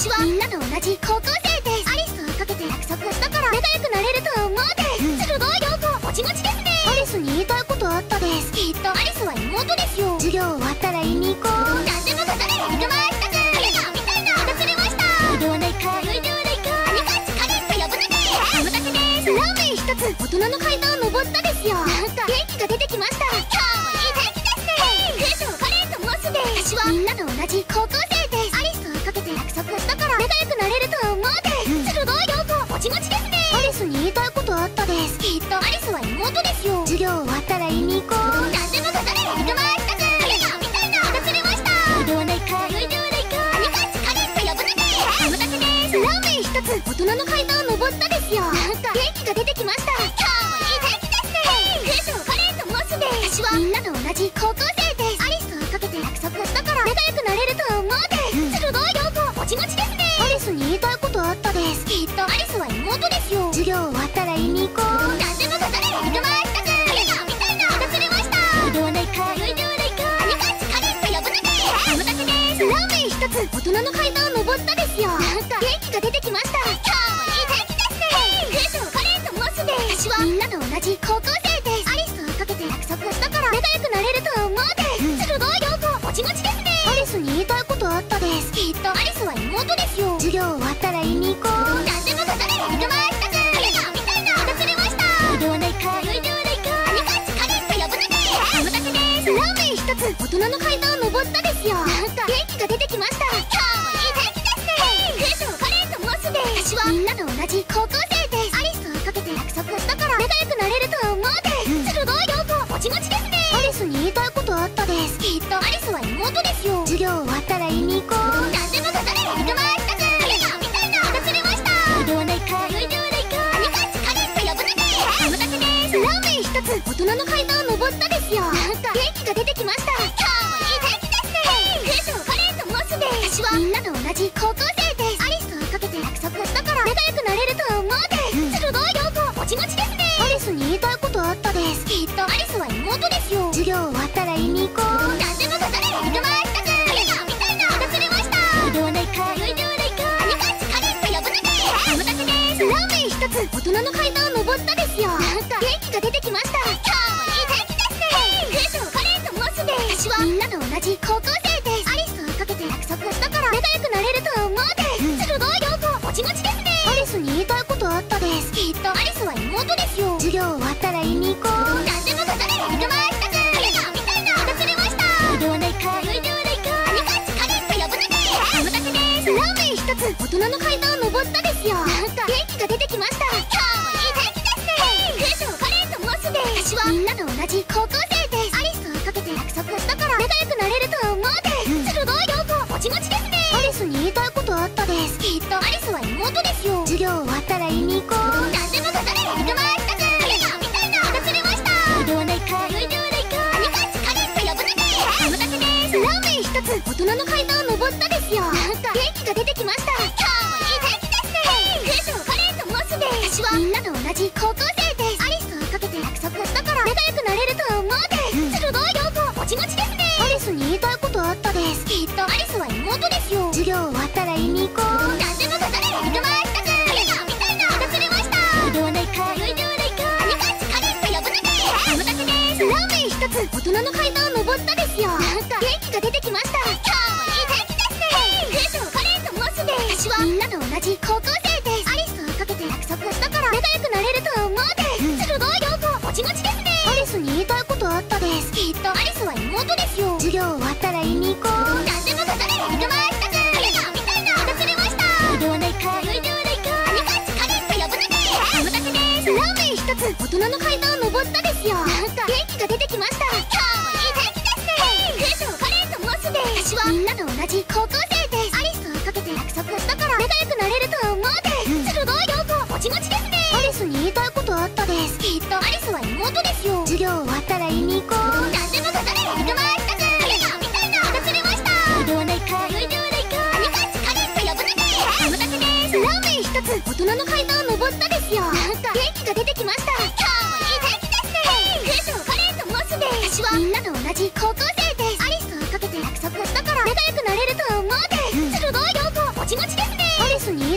同じ高校生です。アリスをかけて約束したから仲良くなれると思うです。すごいよくおちもちですね。アリスに言いたいことあったです。きっとアリスは妹ですよ。授業終わったら言いに行こう。なんでも答え行くましたく。あれがみたいな忘れました。移動ないか移動ないか。アニカッチカレンと呼ぶのでお任せです。ラーメン一つ大人の階段を登ったですよ。なんか元気が出てきました。今日もいい天気ですね。クーションカレンと申すです。私はみんなと同じ高校生です。アリスをかけて約束したから仲良くなれると思うです。すごいよくおちもちですね。アリスに言いたいことあったです。きっとアリスは妹ですよ。授業終わったら言いに行こう。なんでも答え行くましたく。あれがみたいな忘れました。移動ないか移動ないか。アニカッチカレンと呼ぶのでお任せです。ラーメン一つ大人の階段を登ったですよ。なんか元気が出てきました。今日もいい天気ですね。クーションカレンと申すです。私はみんなと同じ高校生です。アリスをかけて約束したから仲良くなれると思うです。すごいよくおちもちですね。アリスに言いたいことあったです。きっとアリスは妹ですよ。授業終わったら言いに行こう。なんでも答え行くましたく。あれがみたいな忘れました。移動ないか移動ないか。アニカッチカレンと呼ぶのでお任せです。ラーメン一つ大人の階段を登ったですよ。なんか元気が出てきました。今日もいい天気ですね。クーションカレンと申すです。私はみんなと同じ高校生です。アリスをかけて約束したから仲良くなれると思うです。すごいよくおちもちですね。アリスに言いたいことあったです。きっとアリスは妹ですよ。授業終わったら言いに行こう。なんでも答え行くましたく。あれがみたいな忘れました。移動ないか移動ないか。アニカッチカレンと呼ぶのでお任せです。ラーメン一つ大人の階段を登ったですよ。なんか元気が出てきました。今日もいい天気ですね。クーションカレンと申すです。私はみんなと同じ高校生です。アリスをかけて約束したから仲良くなれると思うです。すごいよくおちもちですね。アリスに言いたいことあったです。きっとアリスは妹ですよ。授業終わったら言いに行こう。なんでも答え行くましたく。あれがみたいな忘れました。移動ないか移動ないか。アニカッチカレンと呼ぶのでお任せです。ラーメン一つ大人の階段を登ったですよ。なんか元気が出てきました。今日もいい天気ですね。クーションカレンと申すです。私はみんなと同じ高校生です。アリスをかけて約束したから仲良くなれると思うです。すごいよくおちもちですね。アリスに言いたいことあったです。きっとアリスは妹ですよ。授業終わったら言いに行こう。なんでも答え行くましたく。あれがみたいな忘れました。移動ないか移動ないか。アニカッチカレンと呼ぶのでお任せです。ラーメン一つ大人の階段を登ったですよ。なんか元気が出てきました。今日もいい天気ですね。クーションカレンと申すです。私はみんなと同じ高校生です。アリスをかけて約束したから仲良くなれると思うです。すごいよくおちもちですね。アリスに言いたいことあったです。きっとアリスは妹ですよ。授業終わったら言いに行こう。なんでも答え行くましたく。あれがみたいな忘れました。移動ないか移動ないか。アニカッチカレンと呼ぶのでお任せです。ラーメン一つ大人の階段を登ったですよ。なんか元気が出てきました。今日もいい天気ですね。クーションカレンと申すです。私はみんなと同じ高校生です。アリスをかけて約束したから仲良くなれると思うです。すごいよくおちもちですね。アリスに言いたいことあったです。きっとアリスは妹ですよ。授業終わったら言いに行こう。なんでも答え行くましたく。あれがみたいな忘れました。移動ないか移動ないか。アニカッチカレンと呼ぶのでお任せです。ラーメン一つ大人の階段を登ったですよ。なんか元気が出てきました。今日もいい天気ですね。クーションカレンと申すです。私はみんなと同じ高校生です。アリスをかけて約束したから仲良くなれると思うです。すごいよくおちもちですね。アリスに言いたいことあったです。きっとアリスは妹ですよ。授業終わったら言いに行こう。なんでも答え行くましたく。あれがみたいな忘れました。移動ないか移動ないか。アニカッチカレンと呼ぶのでお任せです。ラーメン一つ大人の階段を登ったですよ。なんか元気が出てきました。今日もいい天気ですね。クーションカレンと申すです。私はみんなと同じ高校生です。アリスをかけて約束したから仲良くなれると思うです。すごいよくおちもちですね。アリスに言いたいことあったです。きっとアリスは妹ですよ。授業終わったら言いに行こう。なんでも答え行くましたく。あれがみたいな忘れました。移動ないか移動ないか。アニカッチカレンと呼ぶのでお任せです。ラーメン一つ大人の階段を登ったですよ。なんか元気が出てきました。今日もいい天気ですね。クーションカレンと申すです。私はみんなと同じ高校生です。アリスをかけて約束したから仲良くなれると思うです。すごいよくおちもちですね。アリスに言いたいことあったです。きっとアリスは妹ですよ。授業終わったら言いに行こう。なんでも答え行くましたく。あれがみたいな忘れました。移動ないか移動ないか。アニカッチカレンと呼ぶのでお任せです。ラーメン一つ大人の階段を登ったですよ。なんか元気が出てきました。今日もいい天気ですね。クーションカレンと申すです。私はみんなと同じ高校生です。アリスをかけて約束したから仲良くなれると思うです。すごいよくおちもちですね。アリスに言い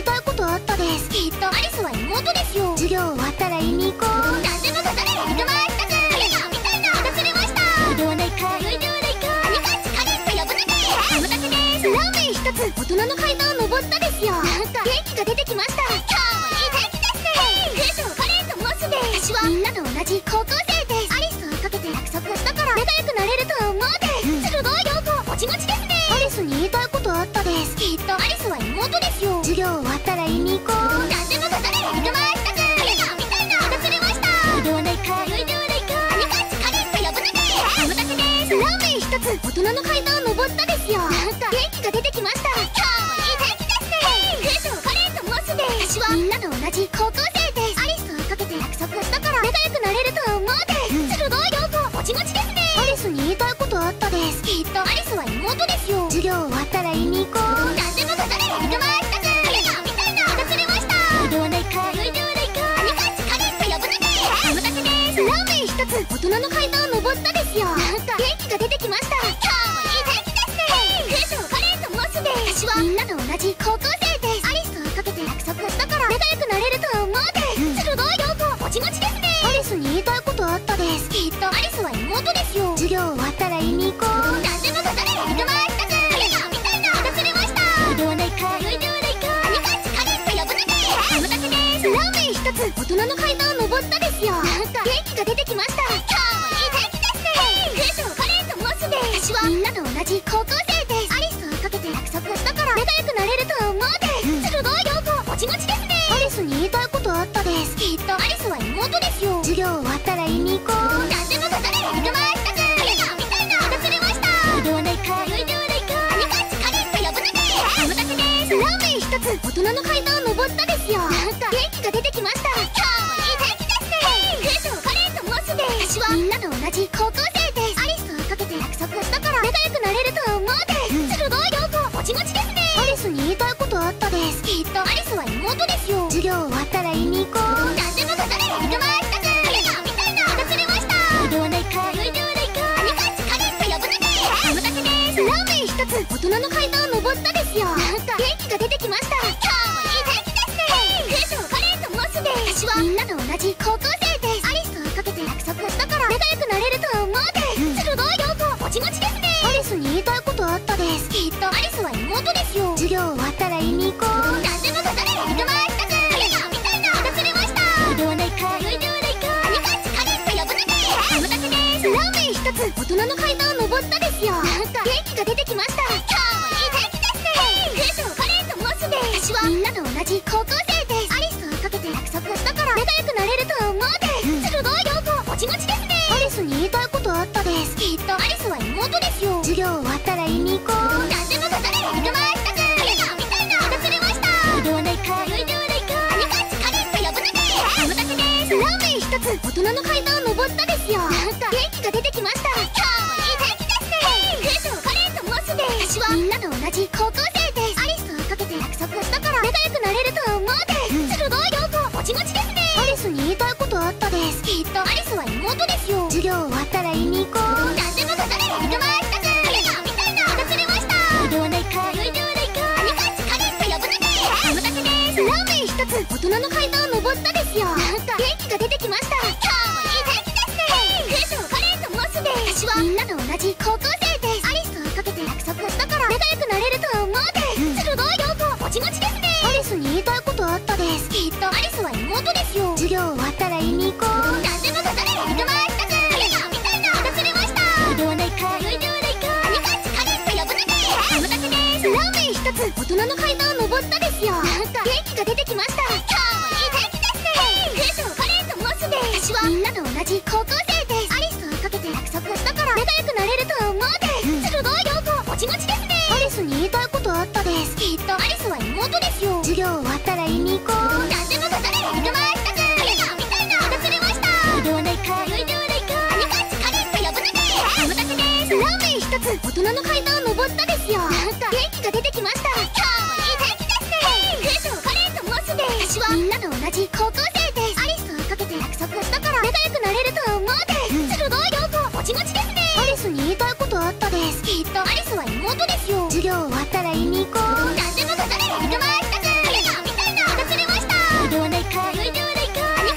授業終わったら言いに行こう。なんでもかかれ行くましたく。あれが見たいな忘れました。それではないかよいではないか。何かカレンと呼ぶのでお待たせです。ラーメン一つ大人の階段を登ったですよ。なんか元気が出てきました。今日もいい天気ですね。クーとカレンと申すで私はみんなと同じ高校生です。アリスをかけて約束したから仲良くなれると思うです。すごいよくもちもちですね。アリスに言いたいことあったです。きっとアリスは妹ですよ。授業終わったら言いに行こう。なんでもかかれ行くましたく。あれが見たいな忘れました。それではないかよいではないか。何かカレンと呼ぶのでお待たせです。ラーメン一つ大人の階段を登ったですよ。なんか元気が出てきました。今日もいい天気ですね。クーとカレンと申すで私はみんなと同じ高校生です。アリスをかけて約束したから仲良くなれると思うです。すごいよくもちもちですね。アリスに言いたいことあったです。きっとアリスは妹ですよ。授業終わったら言いに行こう。なんでもかかれ行くましたく。あれが見たいな忘れました。それではないかよいではないか。何かカレンと呼ぶのでお待たせです。ラーメン一つ大人の階段を登ったですよ。なんか元気が出てきました。今日もいい天気ですね。クーとカレンと申すで私はみんなと同じ高校生です。アリスをかけて約束したから仲良くなれると思うです。すごいよくもちもちですね。アリスに言いたいことあったです。きっとアリスは妹ですよ。授業終わったら言いに行こう。なんでもかかれ行くましたく。あれが見たいな忘れました。それではないかよいではないか。何かカレンと呼ぶのでお待たせです。ラーメン一つ大人の階段を登ったですよ。なんか元気が出てきました。今日もいい天気ですね。クーとカレンと申すで私はみんなと同じ高校生です。アリスをかけて約束したから仲良くなれると思うです。すごいよくもちもちですね。アリスに言いたいことあったです。きっとアリスは妹ですよ。授業終わったら言いに行こう。なんでもかかれ行くましたく。あれが見たいな忘れました。それではないかよいではないか。何かカレンと呼ぶのでお待たせです。ラーメン一つ大人の階段を登ったですよ。なんか元気が出てきました。今日もいい天気ですね。クーとカレンと申すで私はみんなと同じ高校生です。アリスをかけて約束したから仲良くなれると思うです。すごいよくもちもちですね。アリスに言いたいことあったです。きっとアリスは妹ですよ。授業終わったら言いに行こう。なんでもかかれ行くましたく。あれが見たいな忘れました。それではないかよいではないか。何かカレンと呼ぶのでお待たせです。ラーメン一つ大人の階段を登ったですよ。なんか元気が出てきました。今日もいい天気ですね。クーとカレンと申すで私はみんなと同じ高校生です。アリスをかけて約束したから仲良くなれると思うです。すごいよくもちもちですね。アリスに言いたいことあったです。きっとアリスは妹ですよ。授業終わったら言いに行こう。なんでもかかれ行くましたく。あれが見たいな忘れました。それではないかよいではないか。何かカレンと呼ぶのでお待たせです。ラーメン一つ大人の階段を登ったですよ。なんか元気が出てきました。今日もいい天気ですね。クーとカレンと申すで私はみんなと同じ高校生です。アリスをかけて約束したから仲良くなれると思うです。すごいよくもちもちですね。アリスに言いたいことあったです。きっとアリスは妹ですよ。授業終わったら言いに行こう。なんでもかかれ行くましたく。あれが見たいな忘れました。それではないかよいではないか。何かカレンと呼ぶのでお待たせです。ラーメン一つ大人の階段を登ったですよ。なんか元気が出てきました。今日もいい天気ですね。クーとカレンと申すで私はみんなと同じ高校生です。アリスをかけて約束したから仲良くなれると思うです。すごいよくもちもちですね。アリスに言いたいことあったです。きっとアリスは妹ですよ。授業終わったら言いに行こう。なんでもかかれ行くましたく。あれが見たいな忘れました。それではないかよいではないか。何かカレンと呼ぶのでお待たせです。ラーメン一つ大人の階段を登ったですよ。なんか元気が出てきました。今日もいい天気ですね。クーとカレンと申すで私はみんなと同じ高校生です。アリスをかけて約束したから仲良くなれると思うです。すごいよくもちもちですね。アリスに言いたいことあったです。きっとアリスは妹ですよ。授業終わったら言いに行こう。なんでもかかれ行くましたく。あれが見たいな忘れました。それではないかよいではないか。何かカレンと呼ぶのでお待たせです。ラーメン一つ大人の階段を登ったですよ。なんか元気が出てきました。今日もいい天気ですね。クーとカレンと申すで私はみんなと同じ高校生です。アリスをかけて約束したから仲良くなれると思うです。すごいよくもちもちですね。アリスに言いたいことあったです。きっとアリスは妹ですよ。授業終わったら言いに行こう。なんでもかかれ行くましたく。あれが見たいな忘れました。それではないかよいではないか。何かカレンと呼ぶのでお待たせです。ラーメン一つ大人の階段を登ったですよ。なんか元気が出てきました。今日もいい天気ですね。クーとカレンと申すで私はみんなと同じ高校生です。アリスをかけて約束したから仲良くなれると思うです。すごいよくもちもちですね。アリスに言いたいことあったです。きっとアリスは妹ですよ。授業終わったら言いに行こう。なんでもかかれ行くましたく。あれが見たいな忘れました。それではないかよいではないか。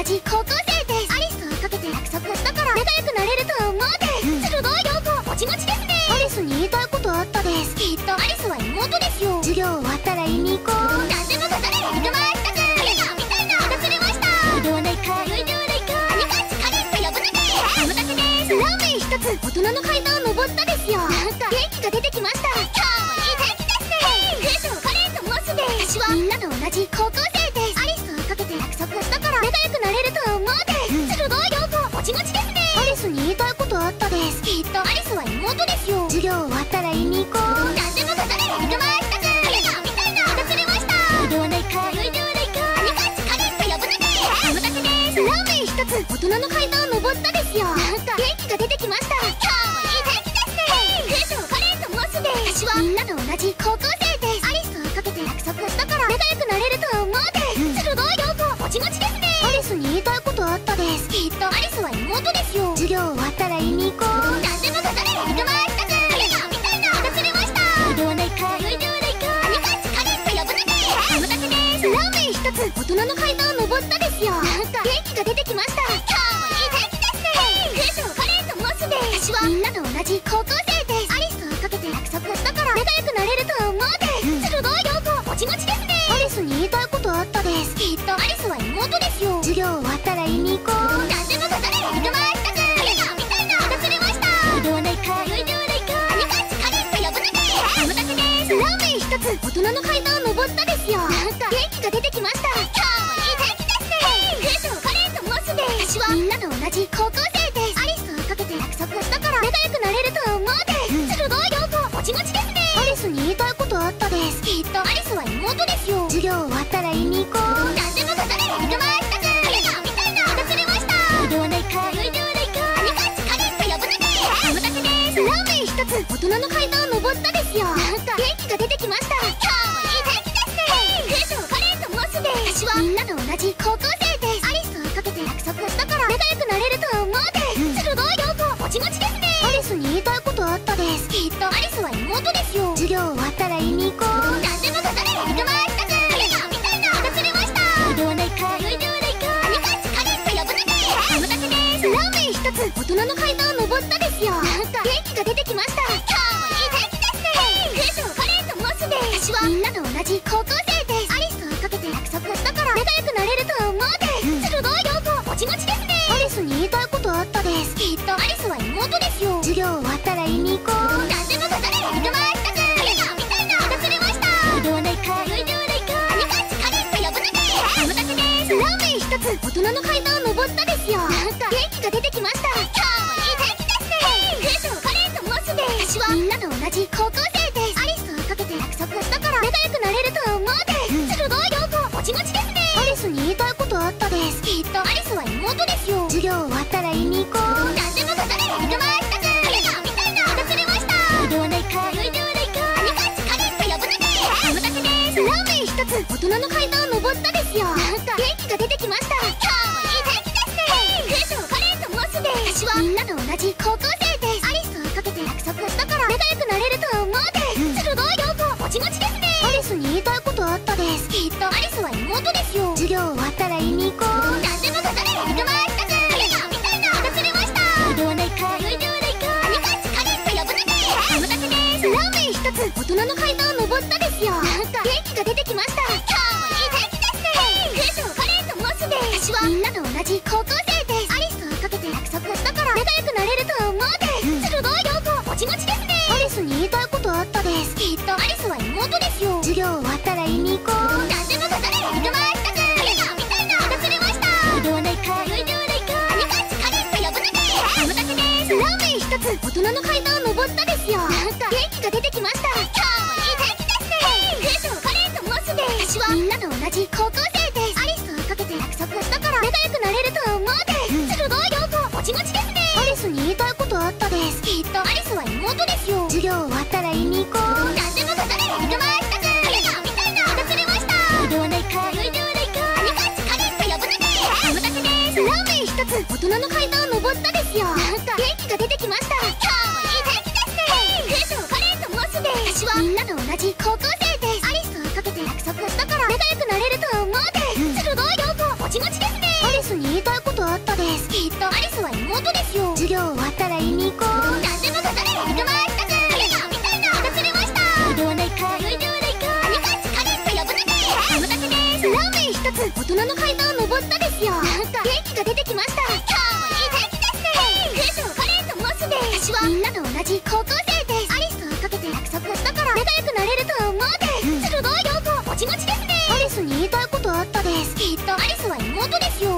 じ高校生です。アリスと追いかけて約束したから仲良くなれると思うです。すごいよくおちまちですね。アリスに言いたいことあったです。きっとアリスは妹ですよ。授業終わったら言いに行こう。なんでもかかれ行くましたか。あれがみたいな忘れました。ではないかよいではないか。アニカッチカレンと呼ぶのでお任せです。ラーメン一つ大人の階段を登ったですよ。なんか元気が出てきました。今日もいい天気ですね。クエストカレンと申すです。私はみんなと同じ高校生です。アリスと追いかけて約束したから仲良くなれると思うです。すごいよくおちまちですね。アリスに言いたいことあったです。きっとアリスは妹ですよ。授業終わったら言いに行こう。なんでもかかれ行くましたか。あれがみたいな忘れました。ではないかよいではないか。アニカッチカレンと呼ぶのでお任せです。ラーメン一つ大人の階段を登ったですよ。なんか元気が出てきました。今日もいい天気ですね。クエストカレンと申すです。私はみんなと同じ高校生です。アリスと追いかけて約束したから仲良くなれると思うです。すごいよくおちまちですね。アリスに言いたいことあったです。きっとアリスは妹ですよ。授業終わったら言いに行こう。なんでもかかれ行くましたか。あれがみたいな忘れました。ではないかよいではないか。アニカッチカレンと呼ぶのでお任せです。ラーメン一つ大人の階段を登ったですよ。なんか元気が出てきました。今日もいい天気ですね。クエストカレンと申すです。私はみんなと同じ高校生です。アリスと追いかけて約束したから仲良くなれると思うです。すごいよくおちまちですね。アリスに言いたいことあったです。きっとアリスは妹ですよ。授業終わったら言いに行こう。なんでもかかれ行くましたか。あれがみたいな忘れました。ではないかよいではないか。アニカッチカレンと呼ぶのでお任せです。ラーメン一つ大人の階段を登ったですよ。なんか元気が出てきました。今日もいい天気ですね。クエストカレンと申すです。私はみんなと同じ高校生です。アリスと追いかけて約束したから仲良くなれると思うです。すごいよくおちまちですね。アリスに言いたいことあったです。きっとアリスは妹ですよ。授業終わったら言いに行こう。なんでもかかれ行くましたか。あれがみたいな忘れました。ではないかよいではないか。アニカッチカレンと呼ぶのでお任せです。ラーメン一つ大人の階段を登ったですよ。なんか元気が出てきました。今日もいい天気ですね。クエストカレンと申すです。私はみんなと同じ高校生です。アリスと追いかけて約束したから仲良くなれると思うです。すごいよくおちまちですね。アリスに言いたいことあったです。きっとアリスは妹ですよ。授業終わったら言いに行こう。なんでもかかれ行くましたか。あれがみたいな忘れました。ではないかよいではないか。アニカッチカレンと呼ぶのでお任せです。ラーメン一つ大人の階段を登ったですよ。なんか元気が出てきました。今日もいい天気ですね。クエストカレンと申すです。私はみんなと同じ高校生です。アリスと追いかけて約束したから仲良くなれると思うです。すごいよくおちまちですね。アリスに言いたいことあったです。きっとアリスは妹ですよ。授業終わったら言いに行こう。なんでもかかれ行くましたか。あれがみたいな忘れました。ではないかよいではないか。アニカッチカレンと呼ぶのでお任せです。ラーメン一つ大人の階段を登ったですよ。なんか元気が出てきました。今日もいい天気ですね。クエストカレンと申すです。私はみんなと同じ高校生です。アリスと追いかけて約束したから仲良くなれると思うです。すごいよくおちまちですね。アリスに言いたいことあったです。きっとアリスは妹ですよ。授業終わったら言いに行こう。なんでもかかれ行くましたか。あれがみたいな忘れました。ではないかよいではないか。アニカッチカレンと呼ぶのでお任せです。ラーメン一つ大人の階段を登ったですよ。なんか元気が出てきました。今日もいい天気ですね。クエストカレンと申すです。私はみんなと同じ高校生です。アリスと追いかけて約束したから仲良くなれると思うです。すごいよくおちまちですね。アリスに言いたいことあったです。きっとアリスは妹ですよ。授業終わったら言いに行こう。なんでもかかれ行くましたか。あれがみたいな忘れました。ではないかよいではないか。アニカッチカレンと呼ぶのでお任せです。ラーメン一つ大人の階段を登ったですよ。なんか元気が出てきました。今日もいい天気ですね。クエストカレンと申すです。私はみんなと同じ高校生です。アリスと追いかけて約束したから仲良くなれると思うです。すごいよくおちまちですね。アリスに言いたいことあったです。きっとアリスは妹ですよ。授業終わったら言いに行こう。なんでもかかれ行くましたか。あれがみたいな忘れました。ではないかよいではないか。アニカッチカレンと呼ぶのでお任せです。ラーメン一つ大人の階段を登ったですよ。なんか元気が出てきました。今日もいい天気ですね。クエストカレンと申すです。私はみんなと同じ高校生です。アリスと追いかけて約束したから仲良くなれると思うです。すごいよくおちまちですね。アリスに言いたいことあったです。きっとアリスは妹ですよ。授業終わったら言いに行こう。なんでもかかれ行くましたか。あれがみたいな忘れました。ではないかよいではないか。アニカッチカレンと呼ぶのでお任せです。ラーメン一つ大人の階段を登ったですよ。なんか元気が出てきました。今日もいい天気ですね。クエストカレンと申すです。私はみんなと同じ高校生です。アリスと追いかけて約束したから仲良くなれると思うです。すごいよくおちまちですね。アリスに言い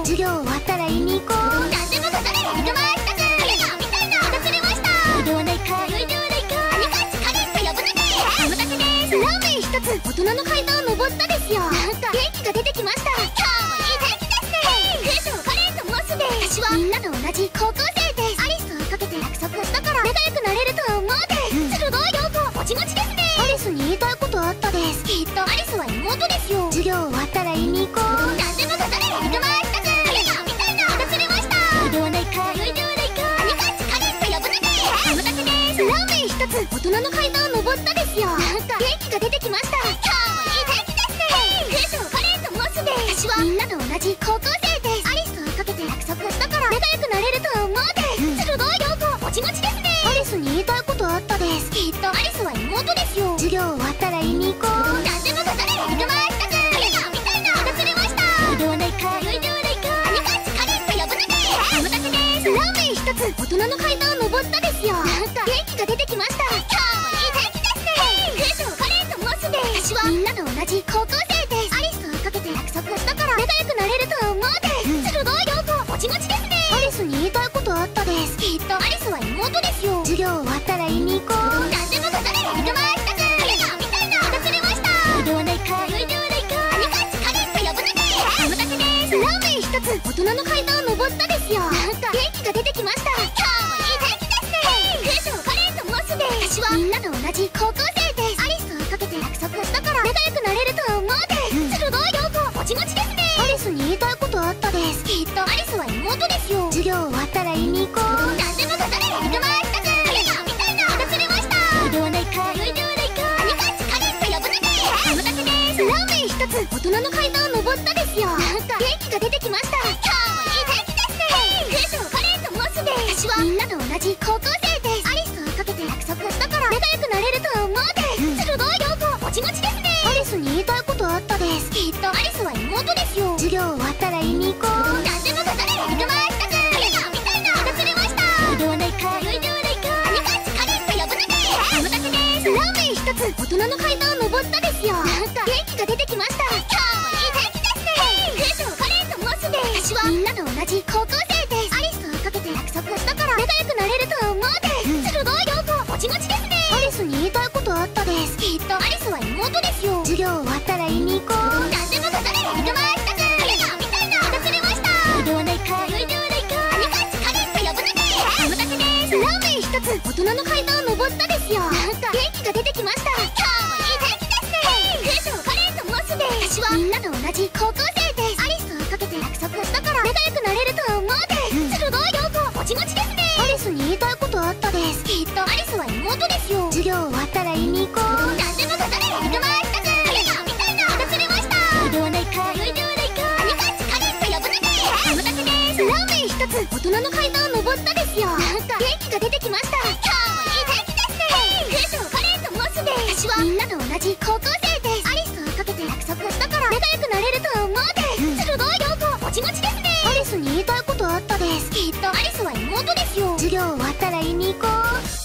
授業終わったら言いに行こう。なんでもかかれ行くましたく。あれがみたいな忘れました。ではないかよいではないか。アニカッチカレンと呼ぶのでお任せです。ラーメン一つ大人の階段を登ったですよ。なんか元気が出てきました。今日もいい天気ですね。クエストカレンと申すで。私はみんなと同じ高校生です。アリスをかけて約束したから仲良くなれると思うです。すごいよくもちもちですね。アリスに言いたいことあったです。きっとアリスは妹ですよ。授業終わったら言いに行こう。なんでもかかれ行くましたく。あれがみたいな忘れました。ではないかよいではないか。アニカッチカレンと呼ぶのでお任せです。ラーメン一つ大人の階段を登ったですよ。なんか元気が出てきました。今日もいい天気ですね。クエストカレンと申すで。私はみんなと同じ高校生です。アリスをかけて約束したから仲良くなれると思うです。すごいよくもちもちですね。アリスに言いたいことあったです。きっとアリスは妹ですよ。授業終わったら言いに行こう。なんでもかかれ行くましたく。あれがみたいな忘れました。ではないかよいではないか。アニカッチカレンと呼ぶのでお任せです。ラーメン一つ大人の階段を登ったですよ。なんか元気が出てきました。今日もいい天気ですね。クエストカレンと申すで。私はみんなと同じ高校生です。アリスをかけて約束したから仲良くなれると思うです。すごいよくもちもちですね。アリスに言いたいことあったです。きっとアリスは妹ですよ。授業終わったら言いに行こう。なんでもかかれ行くましたく。あれがみたいな忘れました。ではないかよいではないか。アニカッチカレンと呼ぶのでお任せです。ラーメン一つ大人の階段を登ったですよ。なんか元気が出てきました。今日もいい天気ですね。クエストカレンと申すで。私はみんなと同じ高校生です。アリスをかけて約束したから仲良くなれると思うです。すごいよくもちもちですね。アリスに言いたいことあったです。きっとアリスは妹ですよ。授業終わったら言いに行こう。なんでもかかれ行くましたく。あれがみたいな忘れました。ではないかよいではないか。アニカッチカレンと呼ぶのでお任せです。ラーメン一つ大人の階段を登ったですよ。なんか元気が出てきました。今日もいい天気ですね。クエストカレンと申すで。私はみんなと同じ高校生です。アリスをかけて約束したから仲良くなれると思うです。すごいよくもちもちですね。アリスに言いたいことあったです。きっとアリスは妹ですよ。授業終わったら言いに行こう。なんでもかかれ行くましたく。あれがみたいな忘れました。ではないかよいではないか。アニカッチカレンと呼ぶのでお任せです。ラーメン一つ大人の階段を登ったですよ。なんか元気が出てきました。今日もいい天気ですね。クエストカレンと申すで。私はみんなと同じ高校生です。アリスをかけて約束したから仲良くなれると思うです。すごいよくもちもちですね。アリスに言いたいことあったです。きっとアリスは妹ですよ。授業終わったら言いに行こう。なんでもかかれ行くましたく。あれがみたいな忘れました。ではないかよいではないか。アニカッチカレンと呼ぶのでお任せです。ラーメン一つ大人の階段を登ったですよ。なんか元気が出てきました。今日もいい天気ですね。クエストカレンと申すで。私はみんなと同じ高校生です。アリスをかけて約束したから仲良くなれると思うです。すごいよくもちもちですね。アリスに言いたいことあったです。きっとアリスは妹ですよ。授業終わったら言いに行こう。なんでもかかれ行くましたく。あれがみたいな忘れました。ではないかよいではないか。アニカッチカレンと呼ぶのでお任せです。ラーメン一つ大人の階段を登ったですよ。なんか元気が出てきました。今日もいい天気ですね。クエストカレンと申すで。私はみんなと同じ高校生です。アリスをかけて約束したから仲良くなれると思うです。すごいよくもちもちですね。アリスに言いたいことあったです。きっとアリスは妹ですよ。授業終わったら言いに行こう。